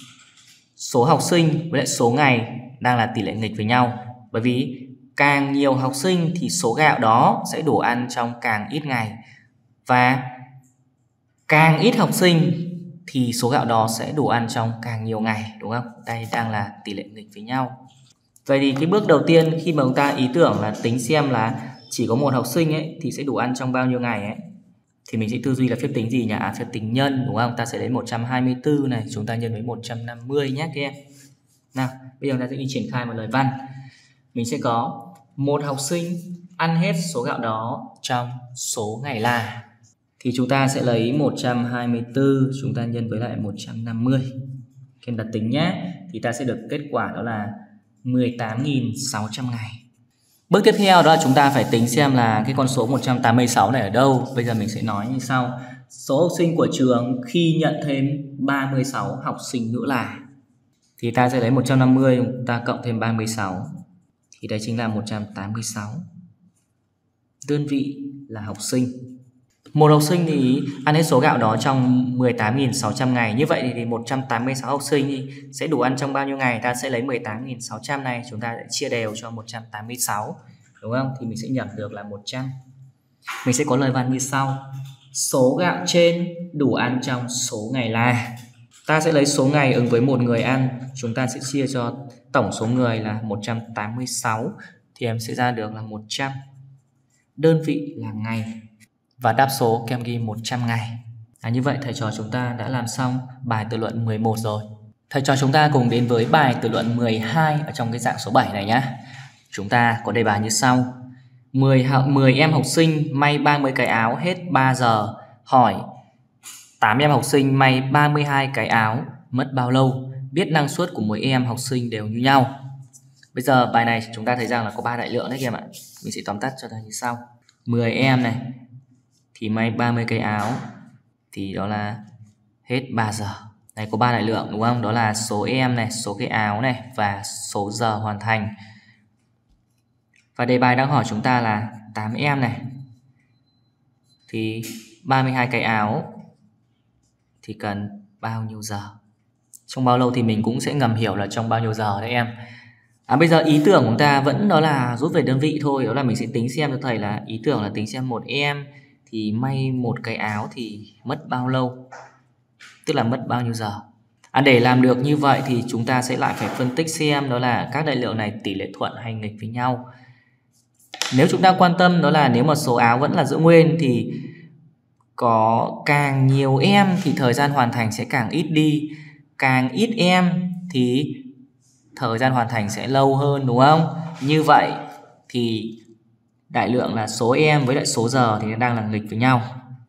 số học sinh với lại số ngày đang là tỷ lệ nghịch với nhau. Bởi vì càng nhiều học sinh thì số gạo đó sẽ đủ ăn trong càng ít ngày. Và càng ít học sinh thì số gạo đó sẽ đủ ăn trong càng nhiều ngày, đúng không? Đây đang là tỷ lệ nghịch với nhau. Vậy thì cái bước đầu tiên khi mà chúng ta ý tưởng là tính xem là chỉ có một học sinh ấy thì sẽ đủ ăn trong bao nhiêu ngày ấy, thì mình sẽ tư duy là phép tính gì nhỉ? À, phép tính nhân, đúng không? Ta sẽ lấy một trăm hai mươi tư này, chúng ta nhân với một trăm năm mươi nhé các em. Nào, bây giờ ta sẽ đi triển khai một lời văn. Mình sẽ có một học sinh ăn hết số gạo đó trong số ngày là, thì chúng ta sẽ lấy một trăm hai mươi tư chúng ta nhân với lại một trăm năm mươi. Các em đặt tính nhé, thì ta sẽ được kết quả đó là mười tám nghìn sáu trăm ngày. Bước tiếp theo đó là chúng ta phải tính xem là cái con số một trăm tám mươi sáu này ở đâu. Bây giờ mình sẽ nói như sau. Số học sinh của trường khi nhận thêm ba mươi sáu học sinh nữa là, thì ta sẽ lấy một trăm năm mươi, ta cộng thêm ba mươi sáu, thì đây chính là một trăm tám mươi sáu. Đơn vị là học sinh. Một học sinh thì ăn hết số gạo đó trong mười tám nghìn sáu trăm ngày. Như vậy thì một trăm tám mươi sáu học sinh thì sẽ đủ ăn trong bao nhiêu ngày? Ta sẽ lấy mười tám nghìn sáu trăm này, chúng ta sẽ chia đều cho một trăm tám mươi sáu, đúng không? Thì mình sẽ nhận được là một trăm. Mình sẽ có lời văn như sau. Số gạo trên đủ ăn trong số ngày là, ta sẽ lấy số ngày ứng với một người ăn, chúng ta sẽ chia cho tổng số người là một trăm tám mươi sáu, thì em sẽ ra được là một trăm. Đơn vị là ngày. Và đáp số các em ghi một trăm ngày. À, như vậy thầy trò chúng ta đã làm xong bài tự luận mười một rồi. Thầy trò chúng ta cùng đến với bài tự luận mười hai ở trong cái dạng số bảy này nhé. Chúng ta có đề bài như sau. mười, mười em học sinh may ba mươi cái áo hết ba giờ. Hỏi tám em học sinh may ba mươi hai cái áo mất bao lâu? Biết năng suất của mỗi em học sinh đều như nhau. Bây giờ bài này chúng ta thấy rằng là có ba đại lượng đấy các em ạ. Mình sẽ tóm tắt cho thầy như sau. mười em này thì may ba mươi cái áo, thì đó là hết ba giờ. Đây có ba đại lượng đúng không? Đó là số em này, số cái áo này và số giờ hoàn thành. Và đề bài đang hỏi chúng ta là tám em này thì ba mươi hai cái áo thì cần bao nhiêu giờ? Trong bao lâu thì mình cũng sẽ ngầm hiểu là trong bao nhiêu giờ đấy em. À, bây giờ ý tưởng của chúng ta vẫn đó là rút về đơn vị thôi. Đó là mình sẽ tính xem cho thầy là ý tưởng là tính xem một em thì may một cái áo thì mất bao lâu, tức là mất bao nhiêu giờ. À, để làm được như vậy thì chúng ta sẽ lại phải phân tích xem đó là các đại lượng này tỷ lệ thuận hay nghịch với nhau. Nếu chúng ta quan tâm đó là nếu mà số áo vẫn là giữ nguyên thì có càng nhiều em thì thời gian hoàn thành sẽ càng ít đi, càng ít em thì thời gian hoàn thành sẽ lâu hơn, đúng không? Như vậy thì đại lượng là số em với lại số giờ thì nó đang là nghịch với nhau.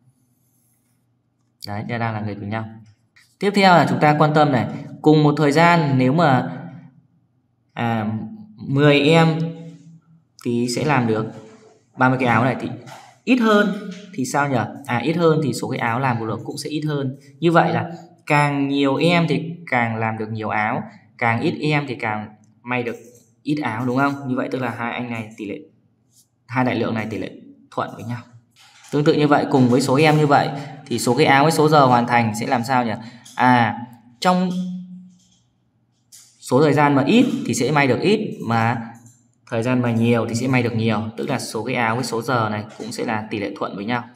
Đấy, nó đang là nghịch với nhau. Tiếp theo là chúng ta quan tâm này, cùng một thời gian nếu mà à, mười em thì sẽ làm được ba mươi cái áo này, thì ít hơn thì sao nhỉ? À, ít hơn thì số cái áo làm của được cũng sẽ ít hơn. Như vậy là càng nhiều em thì càng làm được nhiều áo, càng ít em thì càng may được ít áo, đúng không? Như vậy tức là hai anh này tỷ lệ, hai đại lượng này tỷ lệ thuận với nhau. Tương tự như vậy, cùng với số em như vậy thì số cái áo với số giờ hoàn thành sẽ làm sao nhỉ? À, trong số thời gian mà ít thì sẽ may được ít, mà thời gian mà nhiều thì sẽ may được nhiều, tức là số cái áo với số giờ này cũng sẽ là tỷ lệ thuận với nhau.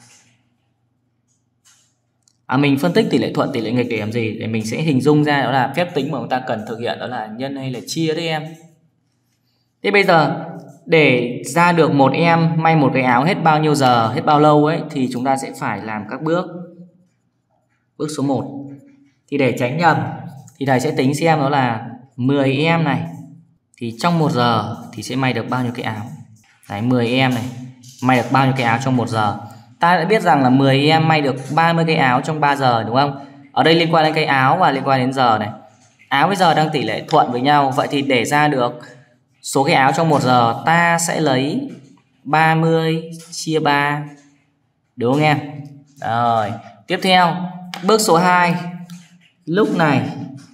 À, mình phân tích tỷ lệ thuận tỷ lệ nghịch để làm gì? Để mình sẽ hình dung ra đó là phép tính mà chúng ta cần thực hiện, đó là nhân hay là chia đấy em. Thế bây giờ để ra được một em may một cái áo hết bao nhiêu giờ, hết bao lâu ấy, thì chúng ta sẽ phải làm các bước. Bước số một thì để tránh nhầm thì thầy sẽ tính xem đó là mười em này thì trong một giờ thì sẽ may được bao nhiêu cái áo. Đấy, mười em này may được bao nhiêu cái áo trong một giờ. Ta đã biết rằng là mười em may được ba mươi cái áo trong ba giờ đúng không? Ở đây liên quan đến cái áo và liên quan đến giờ này. Áo với giờ đang tỷ lệ thuận với nhau. Vậy thì để ra được số cái áo trong một giờ, ta sẽ lấy ba mươi chia ba. Đúng không em? Rồi, tiếp theo, bước số hai. Lúc này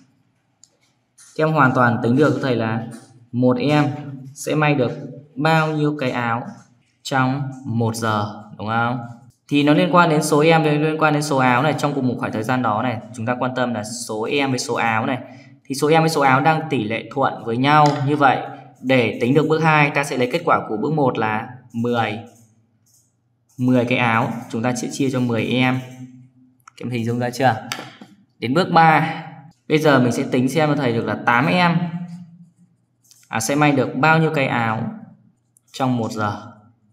em hoàn toàn tính được cho thầy là một em sẽ may được bao nhiêu cái áo trong một giờ, đúng không? Thì nó liên quan đến số em, liên quan đến số áo này trong cùng một khoảng thời gian đó này. Chúng ta quan tâm là số em với số áo này. Thì số em với số áo đang tỷ lệ thuận với nhau. Như vậy, để tính được bước hai, ta sẽ lấy kết quả của bước một là mười. mười cái áo, chúng ta sẽ chia cho mười em. Các em hình dung ra chưa? Đến bước ba, bây giờ mình sẽ tính xem cho thầy được là tám em à, sẽ may được bao nhiêu cái áo trong một giờ.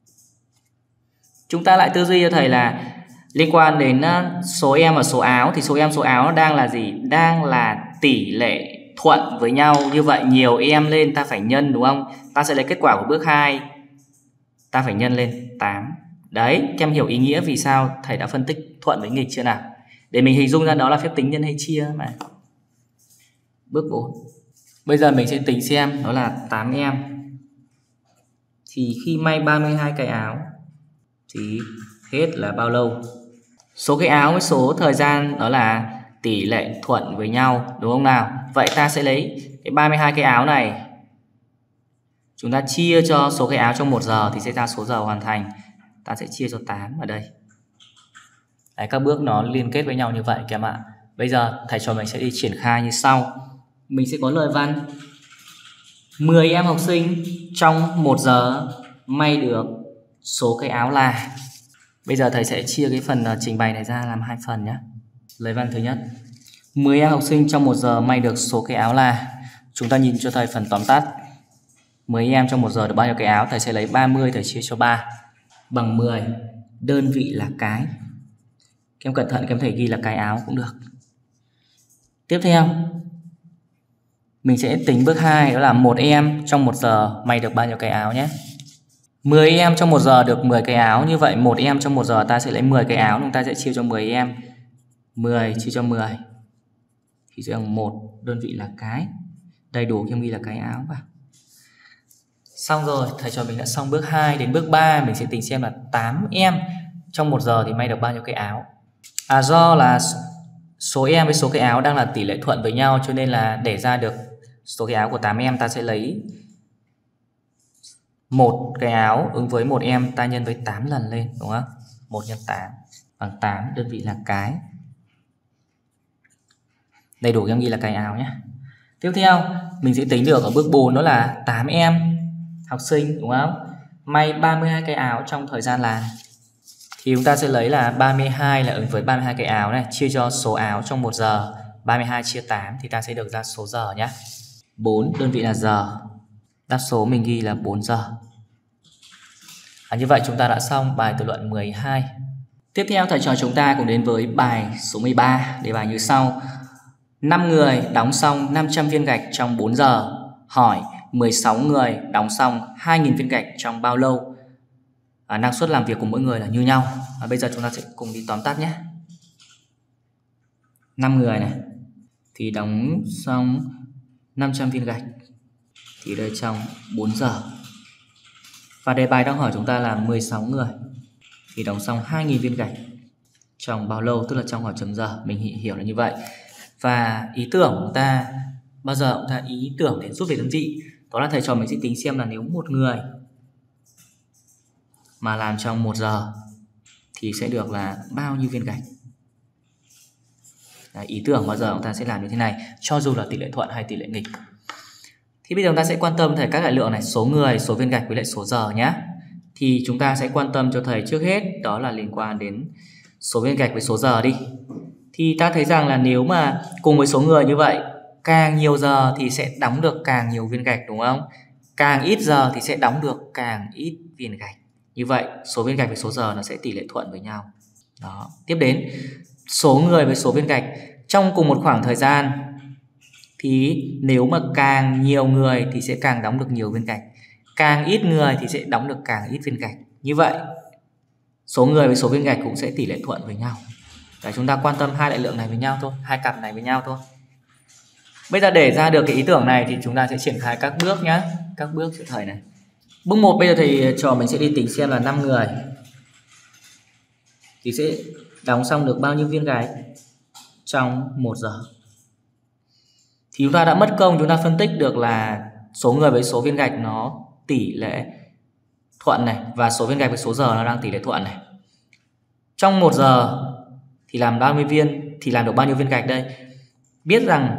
Chúng ta lại tư duy cho thầy là liên quan đến số em và số áo. Thì số em số áo nó đang là gì? Đang là tỷ lệ thuận với nhau. Như vậy nhiều em lên ta phải nhân, đúng không? Ta sẽ lấy kết quả của bước hai, ta phải nhân lên tám. Đấy, các em hiểu ý nghĩa vì sao thầy đã phân tích thuận với nghịch chưa nào? Để mình hình dung ra đó là phép tính nhân hay chia mà. Bước bốn. Bây giờ mình sẽ tính xem đó là tám em. Thì khi may ba mươi hai cái áo thì hết là bao lâu? Số cái áo với số thời gian đó là tỷ lệ thuận với nhau, đúng không nào? Vậy ta sẽ lấy cái ba mươi hai cái áo này, chúng ta chia cho số cái áo trong một giờ thì sẽ ra số giờ hoàn thành. Ta sẽ chia cho tám ở đây. Đấy, các bước nó liên kết với nhau như vậy các em ạ. Bây giờ thầy trò mình sẽ đi triển khai như sau. Mình sẽ có lời văn mười em học sinh trong một giờ may được số cái áo là. Bây giờ thầy sẽ chia cái phần trình bày này ra làm hai phần nhé. Lời văn thứ nhất, mười em học sinh trong một giờ may được số cái áo là. Chúng ta nhìn cho thầy phần tóm tắt. mười em trong một giờ được bao nhiêu cái áo? Thầy sẽ lấy ba mươi thầy chia cho ba bằng mười. Đơn vị là cái. Các em cẩn thận, các em thể ghi là cái áo cũng được. Tiếp theo, mình sẽ tính bước hai, đó là một em trong một giờ may được bao nhiêu cái áo nhé. mười em trong một giờ được mười cái áo. Như vậy một em trong một giờ ta sẽ lấy mười cái áo, chúng ta sẽ chia cho mười em. mười chia cho mười thì sẽ bằng một, đơn vị là cái. Đầy đủ khi em ghi là cái áo vào. Xong rồi, thầy trò mình đã xong bước hai. Đến bước ba mình sẽ tính xem là tám em trong một giờ thì may được bao nhiêu cái áo. À, do là số em với số cái áo đang là tỷ lệ thuận với nhau, cho nên là để ra được số cái áo của tám em ta sẽ lấy một cái áo ứng với một em ta nhân với tám lần lên, đúng không? một nhân tám bằng tám, đơn vị là cái. Đầy đủ em ghi là cái áo nhé. Tiếp theo mình sẽ tính được ở bước bốn, đó là tám em học sinh, đúng không? May ba mươi hai cái áo trong thời gian là. Thì chúng ta sẽ lấy là ba mươi hai là ứng với ba mươi hai cái áo này, chia cho số áo trong một giờ. ba mươi hai chia tám thì ta sẽ được ra số giờ nhé. bốn, đơn vị là giờ. Đáp số mình ghi là bốn giờ. À, như vậy chúng ta đã xong bài tự luận mười hai. Tiếp theo thầy trò chúng ta cùng đến với bài số mười ba. Đề bài như sau. năm người đóng xong năm trăm viên gạch trong bốn giờ. Hỏi mười sáu người đóng xong hai nghìn viên gạch trong bao lâu? À, năng suất làm việc của mỗi người là như nhau. À, bây giờ chúng ta sẽ cùng đi tóm tắt nhé. năm người này thì đóng xong năm trăm viên gạch thì đây trong bốn giờ. Và đề bài đang hỏi chúng ta là mười sáu người thì đóng xong hai nghìn viên gạch trong bao lâu, tức là trong hỏi chấm giờ. Mình hiểu là như vậy. Và ý tưởng của chúng ta bao giờ chúng ta ý tưởng để rút về đơn vị, đó là thầy trò mình sẽ tính xem là nếu một người mà làm trong một giờ thì sẽ được là bao nhiêu viên gạch. Đấy, ý tưởng bao giờ chúng ta sẽ làm như thế này, cho dù là tỷ lệ thuận hay tỷ lệ nghịch. Thì bây giờ chúng ta sẽ quan tâm thầy các đại lượng này, số người, số viên gạch với lại số giờ nhé. Thì chúng ta sẽ quan tâm cho thầy trước hết đó là liên quan đến số viên gạch với số giờ đi. Thì ta thấy rằng là nếu mà cùng với số người như vậy, càng nhiều giờ thì sẽ đóng được càng nhiều viên gạch, đúng không? Càng ít giờ thì sẽ đóng được càng ít viên gạch. Như vậy số viên gạch với số giờ nó sẽ tỷ lệ thuận với nhau. Đó. Tiếp đến số người với số viên gạch trong cùng một khoảng thời gian thì nếu mà càng nhiều người thì sẽ càng đóng được nhiều viên gạch, càng ít người thì sẽ đóng được càng ít viên gạch. Như vậy số người với số viên gạch cũng sẽ tỷ lệ thuận với nhau. Đấy, chúng ta quan tâm hai đại lượng này với nhau thôi, hai cặp này với nhau thôi. Bây giờ để ra được cái ý tưởng này thì chúng ta sẽ triển khai các bước nhé. Các bước cho thầy này. Bước một bây giờ thầy trò mình sẽ đi tính xem là năm người thì sẽ đóng xong được bao nhiêu viên gạch trong một giờ. Thì chúng ta đã mất công chúng ta phân tích được là số người với số viên gạch nó tỷ lệ thuận này, và số viên gạch với số giờ nó đang tỷ lệ thuận này. Trong một giờ thì làm bao nhiêu viên thì làm được bao nhiêu viên gạch đây? Biết rằng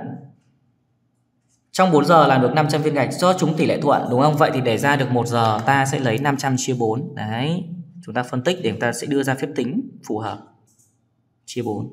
trong bốn giờ làm được năm trăm viên gạch do chúng tỷ lệ thuận, đúng không? Vậy thì để ra được một giờ ta sẽ lấy năm trăm chia bốn. Đấy, chúng ta phân tích để chúng ta sẽ đưa ra phép tính phù hợp. Chia bốn.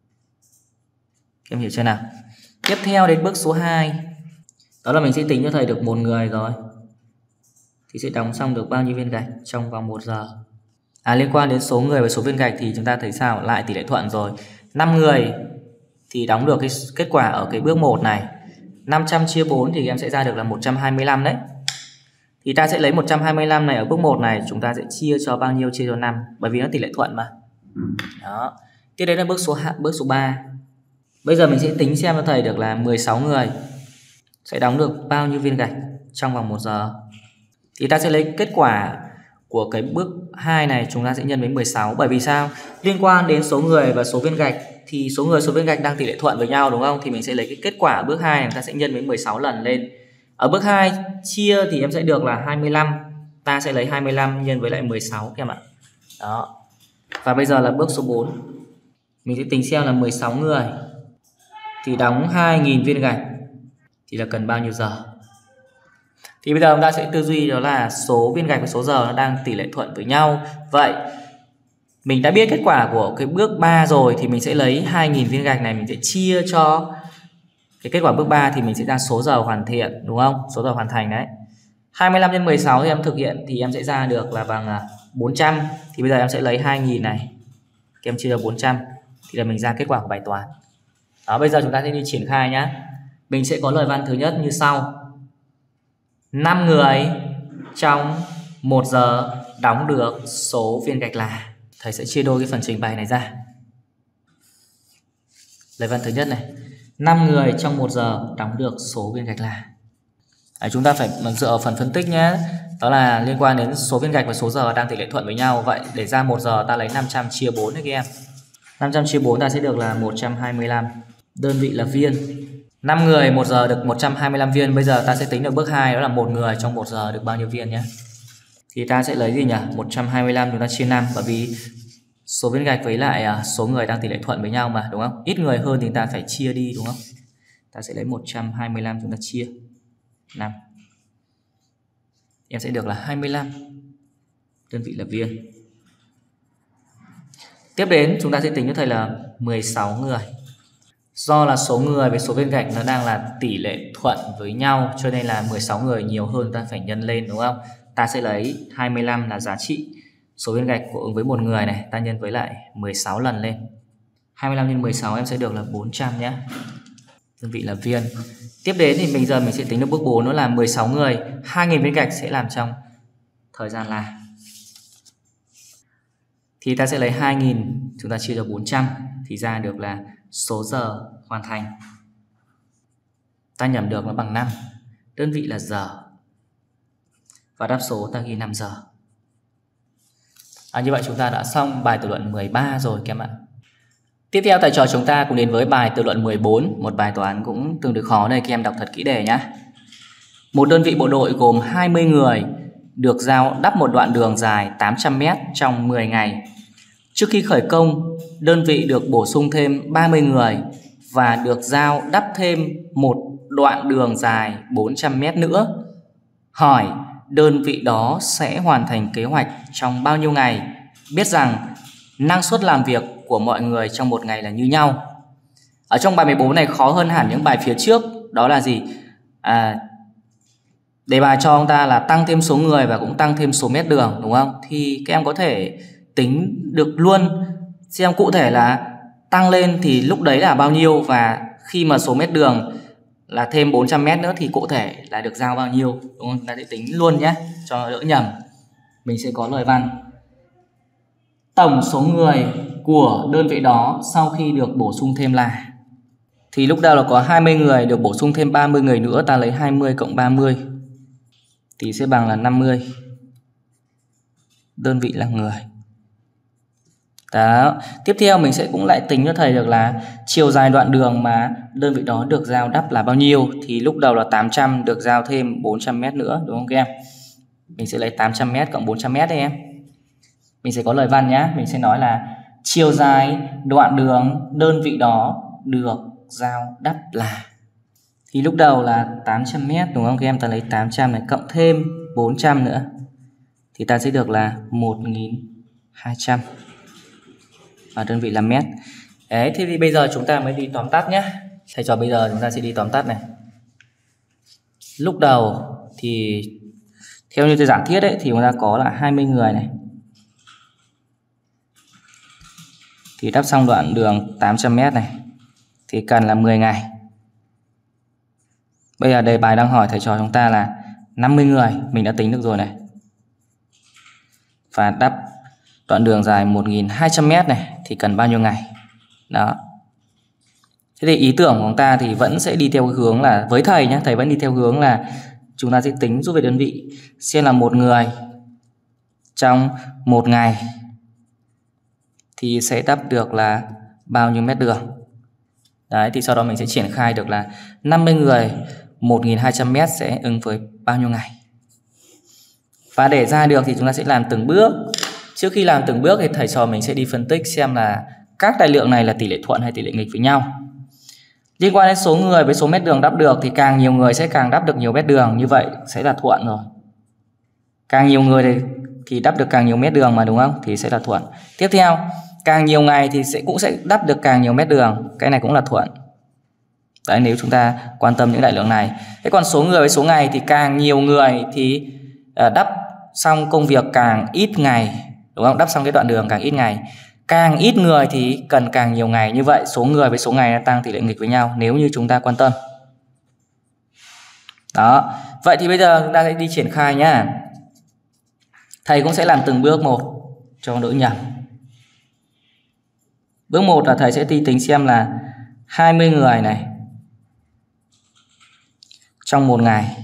Các em hiểu chưa nào? Tiếp theo đến bước số hai. Đó là mình sẽ tính cho thầy được một người rồi. Thì sẽ đóng xong được bao nhiêu viên gạch trong vòng một giờ. À, liên quan đến số người với số viên gạch thì chúng ta thấy sao? Lại tỷ lệ thuận rồi. năm người thì đóng được cái kết quả ở cái bước một này. năm trăm chia bốn thì em sẽ ra được là một trăm hai mươi lăm đấy. Thì ta sẽ lấy một trăm hai mươi lăm này ở bước một này, chúng ta sẽ chia cho bao nhiêu? Chia cho năm, bởi vì nó tỷ lệ thuận mà. Đó. Tiếp đến là bước số bước số ba. Bây giờ mình sẽ tính xem cho thầy được là mười sáu người sẽ đóng được bao nhiêu viên gạch trong vòng một giờ. Thì ta sẽ lấy kết quả của cái bước hai này, chúng ta sẽ nhân với mười sáu. Bởi vì sao? Liên quan đến số người và số viên gạch thì số người số viên gạch đang tỷ lệ thuận với nhau, đúng không? Thì mình sẽ lấy cái kết quả ở bước hai này, ta sẽ nhân với mười sáu lần lên. Ở bước hai chia thì em sẽ được là hai mươi lăm. Ta sẽ lấy hai mươi lăm nhân với lại mười sáu các em ạ. Đó. Và bây giờ là bước số bốn. Mình sẽ tính xem là mười sáu người thì đóng hai nghìn viên gạch thì là cần bao nhiêu giờ? Thì bây giờ chúng ta sẽ tư duy đó là số viên gạch và số giờ nó đang tỷ lệ thuận với nhau. Vậy mình đã biết kết quả của cái bước ba rồi thì mình sẽ lấy hai nghìn viên gạch này, mình sẽ chia cho cái kết quả bước ba thì mình sẽ ra số giờ hoàn thiện, đúng không? Số giờ hoàn thành đấy. hai mươi lăm nhân mười sáu thì em thực hiện thì em sẽ ra được là bằng bốn trăm. Thì bây giờ em sẽ lấy hai nghìn này, em chia cho bốn trăm thì là mình ra kết quả của bài toán. Đó, bây giờ chúng ta sẽ đi triển khai nhé. Mình sẽ có lời văn thứ nhất như sau. năm người trong một giờ đóng được số viên gạch là. Thầy sẽ chia đôi cái phần trình bày này ra. Lời văn thứ nhất này. năm người trong một giờ đóng được số viên gạch là. Đấy, chúng ta phải dựa vào phần phân tích nhé. Đó là liên quan đến số viên gạch và số giờ đang tỷ lệ thuận với nhau. Vậy để ra một giờ ta lấy năm trăm chia bốn đấy các em. năm trăm chia bốn ta sẽ được là một trăm hai mươi lăm. Đơn vị là viên. năm người một giờ được một trăm hai mươi lăm viên. Bây giờ ta sẽ tính được bước hai, đó là một người trong một giờ được bao nhiêu viên nhé. Thì ta sẽ lấy gì nhỉ? một trăm hai mươi lăm chúng ta chia năm, bởi vì số viên gạch với lại số người đang tỷ lệ thuận với nhau mà, đúng không? Ít người hơn thì ta phải chia đi, đúng không? Ta sẽ lấy một trăm hai mươi lăm chúng ta chia năm. Em sẽ được là hai mươi lăm. Đơn vị là viên. Tiếp đến chúng ta sẽ tính cho thầy là mười sáu người. Do là số người với số viên gạch nó đang là tỷ lệ thuận với nhau, cho nên là mười sáu người nhiều hơn ta phải nhân lên, đúng không? Ta sẽ lấy hai mươi lăm là giá trị số viên gạch của ứng với một người này, ta nhân với lại mười sáu lần lên. hai mươi lăm nhân mười sáu em sẽ được là bốn trăm nhé. Đơn vị là viên. Tiếp đến thì bây giờ mình sẽ tính được bước bốn, đó là mười sáu người, hai nghìn viên gạch sẽ làm trong thời gian là. Thì ta sẽ lấy hai nghìn chúng ta chia cho bốn trăm thì ra được là số giờ hoàn thành. Ta nhẩm được nó bằng năm. Đơn vị là giờ. Và đáp số ta ghi năm giờ. À, như vậy chúng ta đã xong bài tự luận mười ba rồi các em ạ. Tiếp theo thầy trò chúng ta cùng đến với bài tự luận mười bốn, một bài toán cũng tương đối khó đây, các em đọc thật kỹ đề nhé. Một đơn vị bộ đội gồm hai mươi người được giao đắp một đoạn đường dài tám trăm mét trong mười ngày. Trước khi khởi công, đơn vị được bổ sung thêm ba mươi người và được giao đắp thêm một đoạn đường dài bốn trăm mét nữa. Hỏi đơn vị đó sẽ hoàn thành kế hoạch trong bao nhiêu ngày? Biết rằng năng suất làm việc của mọi người trong một ngày là như nhau. Ở trong bài mười bốn này khó hơn hẳn những bài phía trước. Đó là gì? À, đề bài cho chúng ta là tăng thêm số người và cũng tăng thêm số mét đường, đúng không? Thì các em có thể tính được luôn, xem cụ thể là tăng lên thì lúc đấy là bao nhiêu, và khi mà số mét đường là thêm bốn trăm mét nữa thì cụ thể là được giao bao nhiêu, đúng không? Chúng ta sẽ tính luôn nhé cho đỡ nhầm. Mình sẽ có lời văn: tổng số người của đơn vị đó sau khi được bổ sung thêm là, thì lúc đầu là có hai mươi người, được bổ sung thêm ba mươi người nữa, ta lấy hai mươi cộng ba mươi thì sẽ bằng là năm mươi. Đơn vị là người. Đó. Tiếp theo mình sẽ cũng lại tính cho thầy được là chiều dài đoạn đường mà đơn vị đó được giao đắp là bao nhiêu. Thì lúc đầu là tám trăm, được giao thêm bốn trăm mét nữa, đúng không các em? Mình sẽ lấy tám trăm mét cộng bốn trăm mét đây em. Mình sẽ có lời văn nhé. Mình sẽ nói là chiều dài đoạn đường đơn vị đó được giao đắp là, thì lúc đầu là tám trăm mét, đúng không các em? Ta lấy tám trăm này cộng thêm bốn trăm nữa thì ta sẽ được là một nghìn hai trăm, và đơn vị là mét. Đấy, thế thì bây giờ chúng ta mới đi tóm tắt nhé. Thầy trò bây giờ chúng ta sẽ đi tóm tắt này. Lúc đầu thì theo như tôi giảng thiết ấy, thì chúng ta có là hai mươi người này, thì đắp xong đoạn đường tám trăm mét này thì cần là mười ngày. Bây giờ đề bài đang hỏi thầy trò chúng ta là năm mươi người, mình đã tính được rồi này, và đắp đoạn đường dài một nghìn hai trăm mét này thì cần bao nhiêu ngày. Đó. Thế thì ý tưởng của chúng ta thì vẫn sẽ đi theo hướng là, với thầy nhé, thầy vẫn đi theo hướng là chúng ta sẽ tính rút về đơn vị, xem là một người trong một ngày thì sẽ đắp được là bao nhiêu mét đường. Đấy, thì sau đó mình sẽ triển khai được là năm mươi người một nghìn hai trăm mét sẽ ứng với bao nhiêu ngày. Và để ra được thì chúng ta sẽ làm từng bước. Trước khi làm từng bước thì thầy trò mình sẽ đi phân tích xem là các đại lượng này là tỷ lệ thuận hay tỷ lệ nghịch với nhau. Liên quan đến số người với số mét đường đắp được thì càng nhiều người sẽ càng đắp được nhiều mét đường, như vậy sẽ là thuận rồi. Càng nhiều người thì, thì đắp được càng nhiều mét đường mà, đúng không? Thì sẽ là thuận. Tiếp theo, càng nhiều ngày thì sẽ cũng sẽ đắp được càng nhiều mét đường, cái này cũng là thuận. Đấy, nếu chúng ta quan tâm những đại lượng này. Thế còn số người với số ngày thì càng nhiều người thì uh, đắp xong công việc càng ít ngày, đúng không? Đắp xong cái đoạn đường càng ít ngày. Càng ít người thì cần càng nhiều ngày. Như vậy số người với số ngày nó tăng tỷ lệ nghịch với nhau nếu như chúng ta quan tâm. Đó. Vậy thì bây giờ chúng ta sẽ đi triển khai nhá. Thầy cũng sẽ làm từng bước một cho đỡ nhầm. Bước một là thầy sẽ đi tính xem là hai mươi người này trong một ngày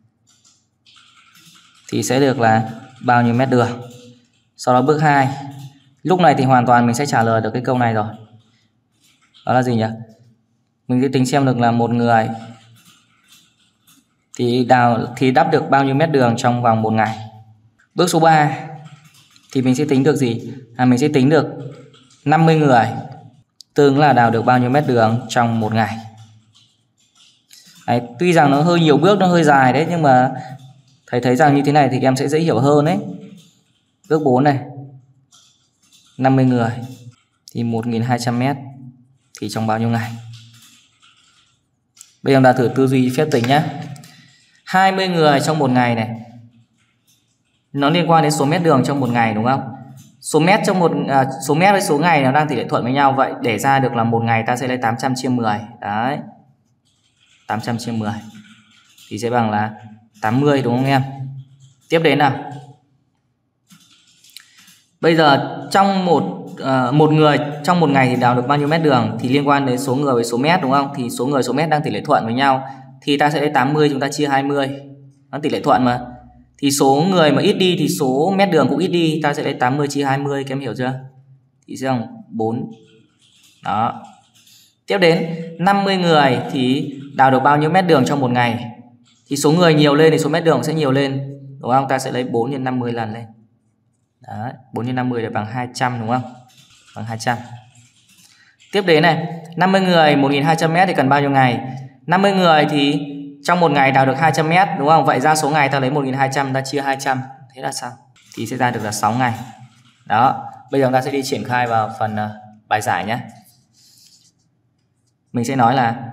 thì sẽ được là bao nhiêu mét đường. Sau đó bước hai, lúc này thì hoàn toàn mình sẽ trả lời được cái câu này rồi. Đó là gì nhỉ? Mình sẽ tính xem được là một người thì đào thì đắp được bao nhiêu mét đường trong vòng một ngày. Bước số ba thì mình sẽ tính được gì? À, mình sẽ tính được năm mươi người tương là đào được bao nhiêu mét đường trong một ngày. Đấy, tuy rằng nó hơi nhiều bước, nó hơi dài đấy, nhưng mà thầy thấy rằng như thế này thì các em sẽ dễ hiểu hơn đấy. Bước bốn này, năm mươi người thì một nghìn hai trăm mét thì trong bao nhiêu ngày. Bây giờ chúng ta thử tư duy phép tính nhé. hai mươi người trong một ngày này, nó liên quan đến số mét đường trong một ngày, đúng không? Số mét trong một à, số mét với số ngày nó đang tỷ lệ thuận với nhau. Vậy để ra được là một ngày ta sẽ lấy tám trăm chia mười. Đấy, tám trăm chia mười thì sẽ bằng là tám mươi, đúng không em? Tiếp đến nào. Bây giờ trong một uh, một người trong một ngày thì đào được bao nhiêu mét đường thì liên quan đến số người với số mét, đúng không? Thì số người số mét đang tỷ lệ thuận với nhau thì ta sẽ lấy tám mươi, chúng ta chia hai mươi. Nó tỷ lệ thuận mà. Thì số người mà ít đi thì số mét đường cũng ít đi, ta sẽ lấy tám mươi chia hai mươi, các em hiểu chưa? Thì sẽ bằng bốn. Đó. Tiếp đến năm mươi người thì đào được bao nhiêu mét đường trong một ngày. Thì số người nhiều lên thì số mét đường sẽ nhiều lên, đúng không? Ta sẽ lấy bốn nhân năm mươi lần lên. Đấy, bốn nhân năm mươi là bằng hai trăm, đúng không? Bằng hai trăm. Tiếp đến này, năm mươi người một nghìn hai trăm mét thì cần bao nhiêu ngày? năm mươi người thì trong một ngày đào được hai trăm mét, đúng không? Vậy ra số ngày ta lấy một nghìn hai trăm, ta chia hai trăm, thế là xong. Thì sẽ ra được là sáu ngày. Đó, bây giờ chúng ta sẽ đi triển khai vào phần uh, bài giải nhé. Mình sẽ nói là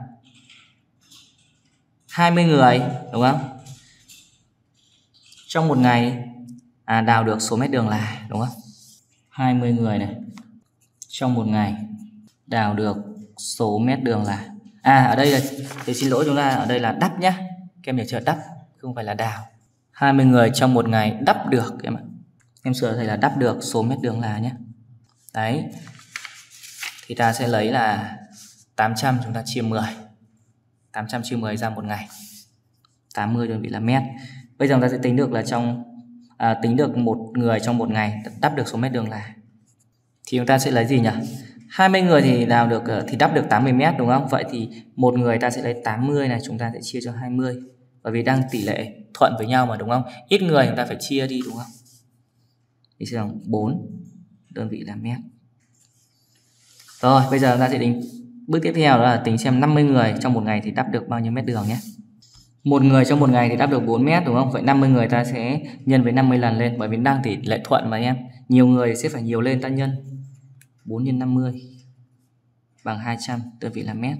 hai mươi người, đúng không? Trong một ngày à, đào được số mét đường là, đúng không? hai mươi người này trong một ngày đào được số mét đường là. À ở đây là thầy xin lỗi, chúng ta ở đây là đắp nhá. Các em hiểu chưa? Đắp không phải là đào. hai mươi người trong một ngày đắp được em ạ. Em sửa thầy là đắp được số mét đường là nhé. Đấy. Thì ta sẽ lấy là tám trăm chúng ta chia mười. tám trăm chia mười ra một ngày. tám mươi đơn vị là mét. Bây giờ chúng ta sẽ tính được là trong à, tính được một người trong một ngày đắp được số mét đường là. Thì chúng ta sẽ lấy gì nhỉ? hai mươi người thì đào được thì đắp được tám mươi mét đúng không? Vậy thì một người ta sẽ lấy tám mươi này, chúng ta sẽ chia cho hai mươi. Bởi vì đang tỷ lệ thuận với nhau mà đúng không? Ít người chúng ta phải chia đi đúng không? Thì sẽ bằng bốn đơn vị là mét. Rồi, bây giờ chúng ta sẽ tính bước tiếp theo, đó là tính xem năm mươi người trong một ngày thì đắp được bao nhiêu mét đường nhé. Một người trong một ngày thì đắp được bốn mét đúng không? Vậy năm mươi người ta sẽ nhân với năm mươi lần lên, bởi vì đang tỷ lệ thuận mà em. Nhiều người sẽ phải nhiều lên, ta nhân bốn nhân năm mươi bằng hai trăm đơn vị là mét.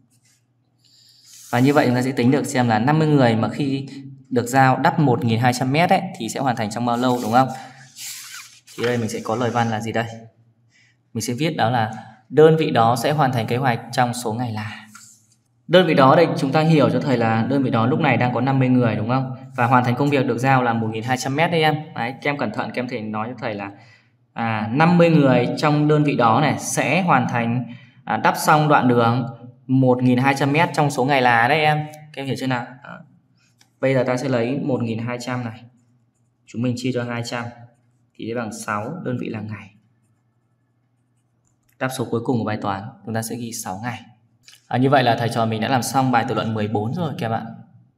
Và như vậy chúng ta sẽ tính được xem là năm mươi người mà khi được giao đắp một nghìn hai trăm mét ấy, thì sẽ hoàn thành trong bao lâu đúng không? Thì đây mình sẽ có lời văn là gì đây? Mình sẽ viết đó là đơn vị đó sẽ hoàn thành kế hoạch trong số ngày là. Đơn vị đó đây chúng ta hiểu cho thầy là đơn vị đó lúc này đang có năm mươi người đúng không? Và hoàn thành công việc được giao là một nghìn hai trăm mét đấy em. Đấy, các em cẩn thận, các em thể nói cho thầy là à, năm mươi người trong đơn vị đó này sẽ hoàn thành à, đắp xong đoạn đường một nghìn hai trăm mét trong số ngày là đấy em. Các em hiểu chưa nào? Đó. Bây giờ ta sẽ lấy một nghìn hai trăm này. Chúng mình chia cho hai trăm thì sẽ bằng sáu đơn vị là ngày. Đáp số cuối cùng của bài toán chúng ta sẽ ghi sáu ngày. À, như vậy là thầy trò mình đã làm xong bài tự luận mười bốn rồi các bạn.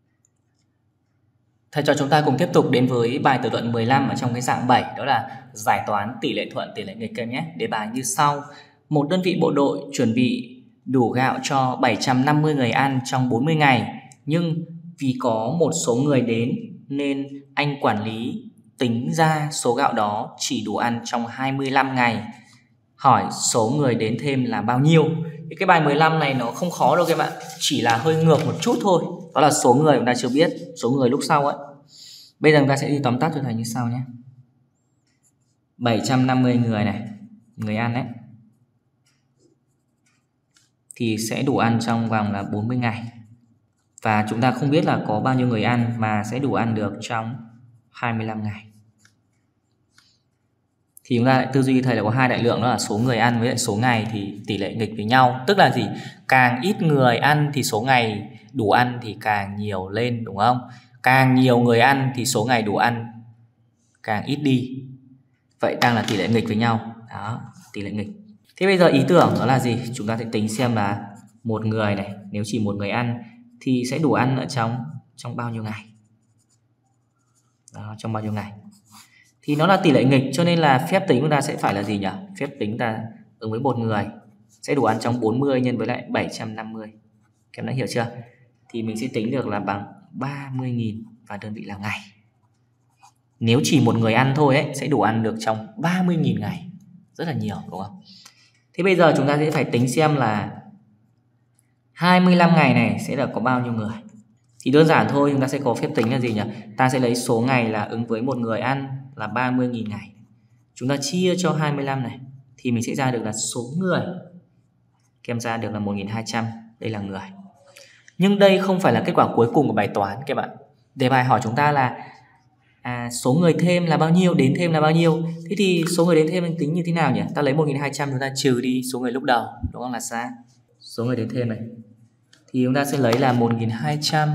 Thầy trò chúng ta cùng tiếp tục đến với bài tự luận mười lăm ở trong cái dạng bảy, đó là giải toán tỷ lệ thuận tỷ lệ nghịch các em nhé. Đề bài như sau: một đơn vị bộ đội chuẩn bị đủ gạo cho bảy trăm năm mươi người ăn trong bốn mươi ngày, nhưng vì có một số người đến nên anh quản lý tính ra số gạo đó chỉ đủ ăn trong hai mươi lăm ngày. Hỏi số người đến thêm là bao nhiêu? Thì cái bài mười lăm này nó không khó đâu các bạn, chỉ là hơi ngược một chút thôi. Đó là số người chúng ta chưa biết, số người lúc sau ấy. Bây giờ chúng ta sẽ đi tóm tắt cho thầy như sau nhé. bảy trăm năm mươi người này, người ăn đấy, thì sẽ đủ ăn trong vòng là bốn mươi ngày. Và chúng ta không biết là có bao nhiêu người ăn mà sẽ đủ ăn được trong hai mươi lăm ngày. Thì chúng ta lại tư duy thầy là có hai đại lượng, đó là số người ăn với lại số ngày thì tỷ lệ nghịch với nhau. Tức là gì? Càng ít người ăn thì số ngày đủ ăn thì càng nhiều lên đúng không? Càng nhiều người ăn thì số ngày đủ ăn càng ít đi. Vậy đang là tỷ lệ nghịch với nhau. Đó, tỷ lệ nghịch. Thế bây giờ ý tưởng đó là gì? Chúng ta sẽ tính xem là một người này, nếu chỉ một người ăn thì sẽ đủ ăn ở trong trong bao nhiêu ngày? Đó, trong bao nhiêu ngày? Thì nó là tỷ lệ nghịch, cho nên là phép tính của ta sẽ phải là gì nhỉ? Phép tính ta ứng với một người sẽ đủ ăn trong bốn mươi nhân với lại bảy trăm năm mươi. Các em đã hiểu chưa? Thì mình sẽ tính được là bằng ba mươi nghìn và đơn vị là ngày. Nếu chỉ một người ăn thôi ấy, sẽ đủ ăn được trong ba mươi nghìn ngày. Rất là nhiều đúng không? Thế bây giờ chúng ta sẽ phải tính xem là hai mươi lăm ngày này sẽ là có bao nhiêu người. Thì đơn giản thôi, chúng ta sẽ có phép tính là gì nhỉ? Ta sẽ lấy số ngày là ứng với một người ăn là ba mươi nghìn ngày. Chúng ta chia cho hai mươi lăm này thì mình sẽ ra được là số người. Kem ra được là một nghìn hai trăm, đây là người. Nhưng đây không phải là kết quả cuối cùng của bài toán các bạn. Đề bài hỏi chúng ta là à, số người thêm là bao nhiêu, đến thêm là bao nhiêu. Thế thì số người đến thêm mình tính như thế nào nhỉ? Ta lấy một nghìn hai trăm chúng ta trừ đi số người lúc đầu, đúng không, là sao? Số người đến thêm này thì chúng ta sẽ lấy là một nghìn hai trăm,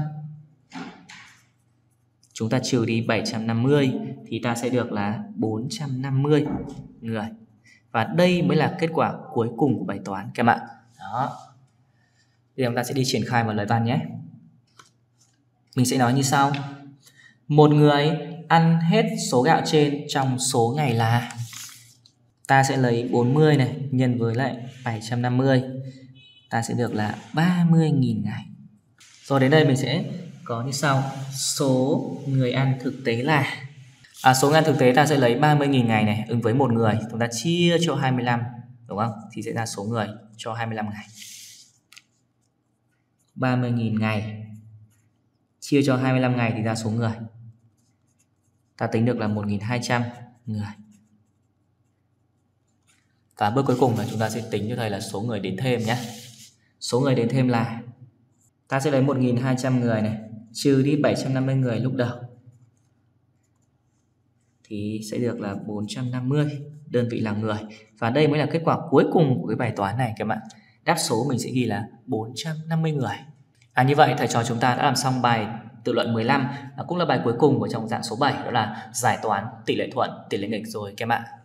chúng ta trừ đi bảy trăm năm mươi thì ta sẽ được là bốn trăm năm mươi người. Và đây mới là kết quả cuối cùng của bài toán các bạn. Đó. Bây giờ chúng ta sẽ đi triển khai vào lời văn nhé. Mình sẽ nói như sau: một người ăn hết số gạo trên trong số ngày là. Ta sẽ lấy bốn mươi này nhân với lại bảy trăm năm mươi, ta sẽ được là ba mươi nghìn ngày. Rồi đến đây mình sẽ có như sau: số người ăn thực tế là. À, số người ăn thực tế ta sẽ lấy ba mươi nghìn ngày này ứng với một người, chúng ta chia cho hai mươi lăm đúng không? Thì sẽ ra số người cho hai mươi lăm ngày. ba mươi nghìn ngày chia cho hai mươi lăm ngày thì ra số người. Ta tính được là một nghìn hai trăm người. Và bước cuối cùng là chúng ta sẽ tính cho thầy là số người đến thêm nhé. số người đến thêm là ta sẽ lấy một nghìn hai trăm người này trừ đi bảy trăm năm mươi người lúc đầu thì sẽ được là bốn trăm năm mươi đơn vị là người. Và đây mới là kết quả cuối cùng của cái bài toán này các bạn. Đáp số mình sẽ ghi là bốn trăm năm mươi người. À, như vậy thầy trò chúng ta đã làm xong bài tự luận mười lăm, cũng là bài cuối cùng của trong dạng số bảy, đó là giải toán tỷ lệ thuận, tỷ lệ nghịch rồi các bạn.